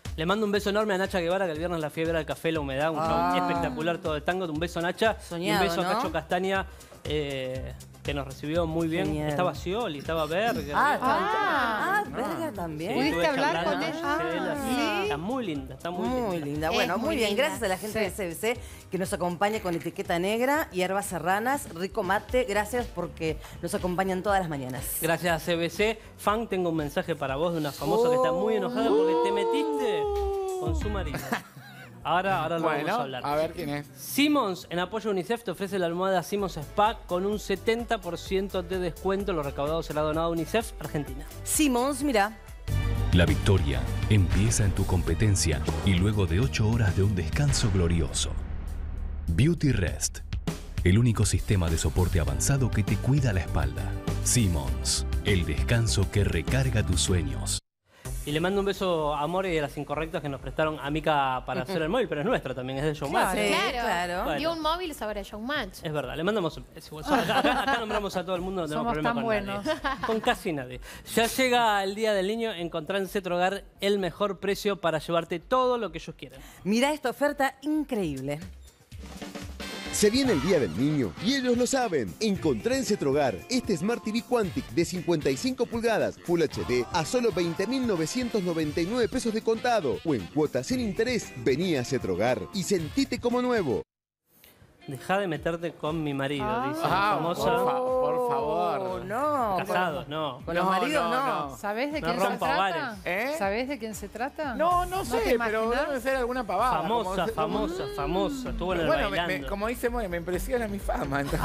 Le mando un beso enorme a Nacha Guevara, que el viernes la fui a ver al Café La Humedad, un Ah. show espectacular todo el tango. Un beso, Nacha. Soñado, y un beso a ¿no? Cacho Castaña, eh, que nos recibió muy bien. Genial. Estaba Scioli, estaba Berger. Ah, Ah, ah, Berger también. Sí, estuve hablar charlando con ella? ella, Ah, sí. ¿sí? Está muy linda, está muy, Muy linda. Bueno, Es muy muy bien. linda. Gracias a la gente de C B C que nos acompaña con Etiqueta Negra, Hierbas Serranas, Rico Mate. Gracias porque nos acompañan todas las mañanas. Gracias a C B C. Fan, tengo un mensaje para vos de una famosa que está muy enojada porque te metiste con su marido. Ahora, ahora lo Bueno, vamos a hablar. a ver quién es. Simmons, en apoyo a UNICEF, te ofrece la almohada Simmons Spa con un setenta por ciento de descuento. Lo recaudado será donado a UNICEF Argentina. Simmons, mira. La victoria empieza en tu competencia y luego de ocho horas de un descanso glorioso. Beauty Rest, el único sistema de soporte avanzado que te cuida la espalda. Simmons, el descanso que recarga tus sueños. Y le mando un beso a More y a las incorrectas que nos prestaron a Mica para hacer el móvil, pero es nuestro también, es de Showmatch. Claro, Sí, claro. Bueno. Vio un móvil sobre Showmatch. Es verdad, le mandamos un beso. Acá, acá- acá nombramos a todo el mundo, no tenemos Somos problema tan con buenos. nadie. Con casi nadie. Ya llega el Día del Niño, encontrá en Cetrogar el mejor precio para llevarte todo lo que ellos quieran. Mira esta oferta increíble. Se viene el Día del Niño y ellos lo saben. Encontrá en Cetrogar este Smart T V Quantic de cincuenta y cinco pulgadas Full H D a solo veinte mil novecientos noventa y nueve pesos de contado o en cuotas sin interés. Vení a Cetrogar y sentite como nuevo. Deja de meterte con mi marido, dice la Ah, famosa. por, fa- por favor. Oh, no. Casados, no. Con los maridos, no. ¿Sabés de No quién se rompa trata? bares. ¿Eh? ¿Sabés de quién se trata? No, no te sé, pero imaginás? debe ser alguna pavada. Famosa, como- famosa, famosa. Estuvo en el Bueno, me- bailando. me- como dice Moe, me impresiona mi fama. Entonces.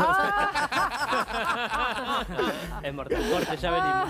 Es mortal. Corte, ya venimos.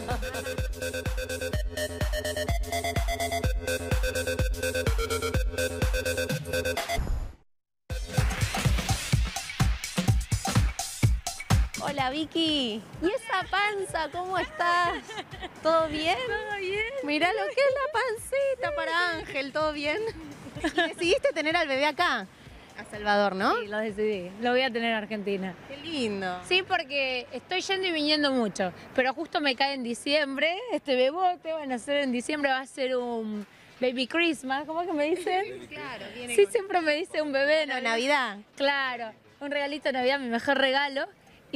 Hola Vicky. ¿Y esa panza cómo está? ¿Todo bien? Todo bien. Mirá lo que es la pancita para Ángel, ¿todo bien? Y decidiste tener al bebé acá, a Salvador, ¿no? Sí, lo decidí. Lo voy a tener en Argentina. Qué lindo. Sí, porque estoy yendo y viniendo mucho, pero justo me cae en diciembre, este bebote, van a ser en diciembre, va a ser un baby Christmas, ¿cómo es que me dicen? Claro, viene Sí, con- siempre me dice un bebé. Bueno, Navidad. Claro, un regalito de Navidad, mi mejor regalo.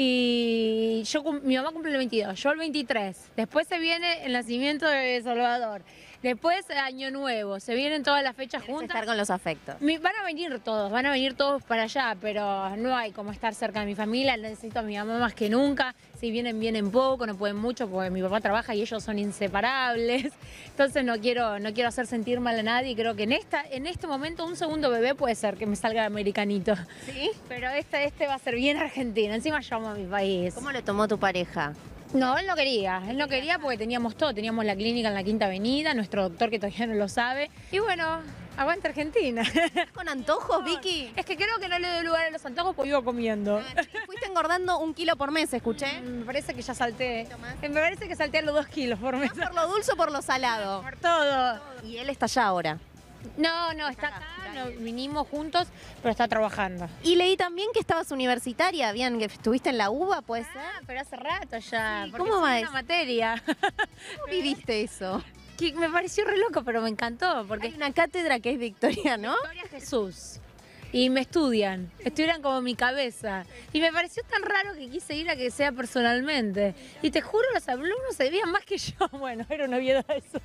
Y yo, cum- mi mamá cumple el veintidós, yo el veintitrés. Después se viene el nacimiento de Salvador. Después Año Nuevo, se vienen todas las fechas juntas. Estar con los afectos. Mi- van a venir todos, van a venir todos para allá, pero no hay como estar cerca de mi familia, necesito a mi mamá más que nunca. Si vienen, vienen poco, no pueden mucho porque mi papá trabaja y ellos son inseparables. Entonces no quiero, no quiero hacer sentir mal a nadie. Creo que en esta, en este momento un segundo bebé puede ser que me salga americanito. ¿Sí? Pero este, este va a ser bien argentino. Encima yo amo a mi país. ¿Cómo lo tomó tu pareja? No, él no quería. Él no quería porque teníamos todo. Teníamos la clínica en la Quinta Avenida, nuestro doctor que todavía no lo sabe. Y bueno, aguanta Argentina. ¿Con antojos, Vicky? Es que creo que no le doy lugar a los antojos porque iba comiendo. Fuiste engordando un kilo por mes, escuché. Me parece que ya salté. Me parece que salté a los dos kilos por mes. ¿Por lo dulce o por lo salado? Por todo. Y él está allá ahora. No, no, está acá. No, vinimos juntos, pero está trabajando. Y leí también que estabas universitaria, bien, que estuviste en la UBA, ¿puede ser? Ah, pero hace rato ya. Sí, porque ¿cómo es va una una materia. ¿Cómo viviste eso? Que me pareció re loco, pero me encantó. Porque Hay una cátedra que es Victoria, ¿no? Victoria Jesús. Y me estudian, estudian como mi cabeza. Y me pareció tan raro que quise ir a que sea personalmente. Y te juro, los alumnos se veían más que yo. Bueno, era una obviedad eso.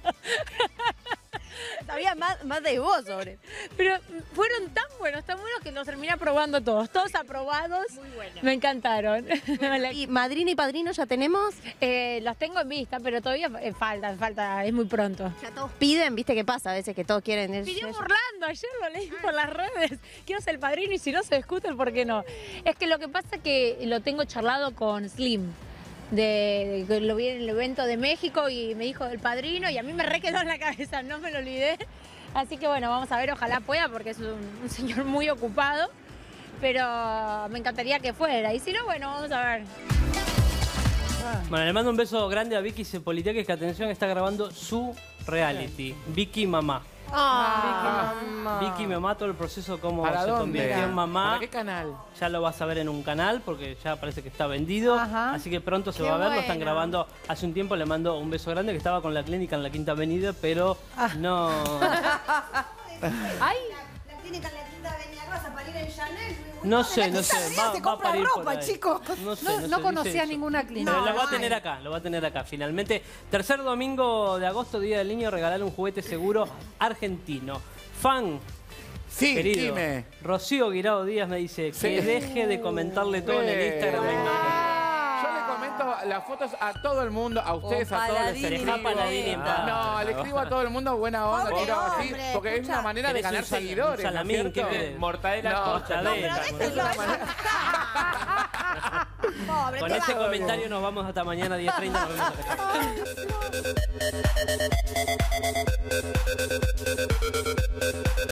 Sabía más, más de vos sobre. Pero fueron tan buenos, tan buenos que los terminé aprobando todos. Todos aprobados. Muy buenos. Me encantaron. ¿Y madrina y padrino ya tenemos? Eh, los tengo en vista, pero todavía eh, falta, falta, es muy pronto. Ya todos piden, ¿viste qué pasa? A veces que todos quieren ir. Pidió Orlando, ayer lo leí por las redes. Quiero ser el padrino y si no se discuten, ¿por qué no? Es que lo que pasa es que lo tengo charlado con Slim. De, de que lo vi en el evento de México y me dijo el padrino y a mí me re quedó en la cabeza, no me lo olvidé. Así que bueno, vamos a ver, ojalá pueda porque es un, un señor muy ocupado, pero me encantaría que fuera. Y si no, bueno, vamos a ver. Bueno, le mando un beso grande a Vicky Sepoliteques, que atención, está grabando su reality, Vicky Mamá. Ah, Vicky, Vicky, me mato el proceso cómo ¿Para se dónde? convirtió en mamá. ¿Para qué canal? Ya lo vas a ver en un canal porque ya parece que está vendido. Ajá. Así que pronto se Qué va a ver. Lo están bueno. grabando hace un tiempo. Le mando un beso grande que estaba con la clínica en la Quinta Avenida, pero no. Ay. La clínica en la Quinta Avenida, vas a parir en Chanel. No sé, no sé. Va, se va a compra parir por ropa, ahí. chicos. No, sé, No, no, no sé, dice conocía eso. ninguna clínica. Pero lo va a No, tener ay. acá, lo va a tener acá finalmente. Tercer domingo de agosto, Día del Niño, regalar un juguete seguro argentino. Fan. Sí, Querido, dime. Rocío Guirao Díaz me dice Sí. que deje de comentarle todo en el Instagram. Yo le comento las fotos a todo el mundo, a ustedes, a todos les Paladín escribo. Deja Paladín en paz. No, le escribo a todo el mundo buena onda, Pobre tiro así, hombre, porque es escucha. una manera de ¿Querés ganar un sal- seguidores, un ¿no es salamín? cierto? ¿Qué querés? Mortadela No, con No, Chadela. pero déjenlo. Pobre, Con te ese va. comentario nos vamos hasta mañana diez treinta. Nos vemos acá.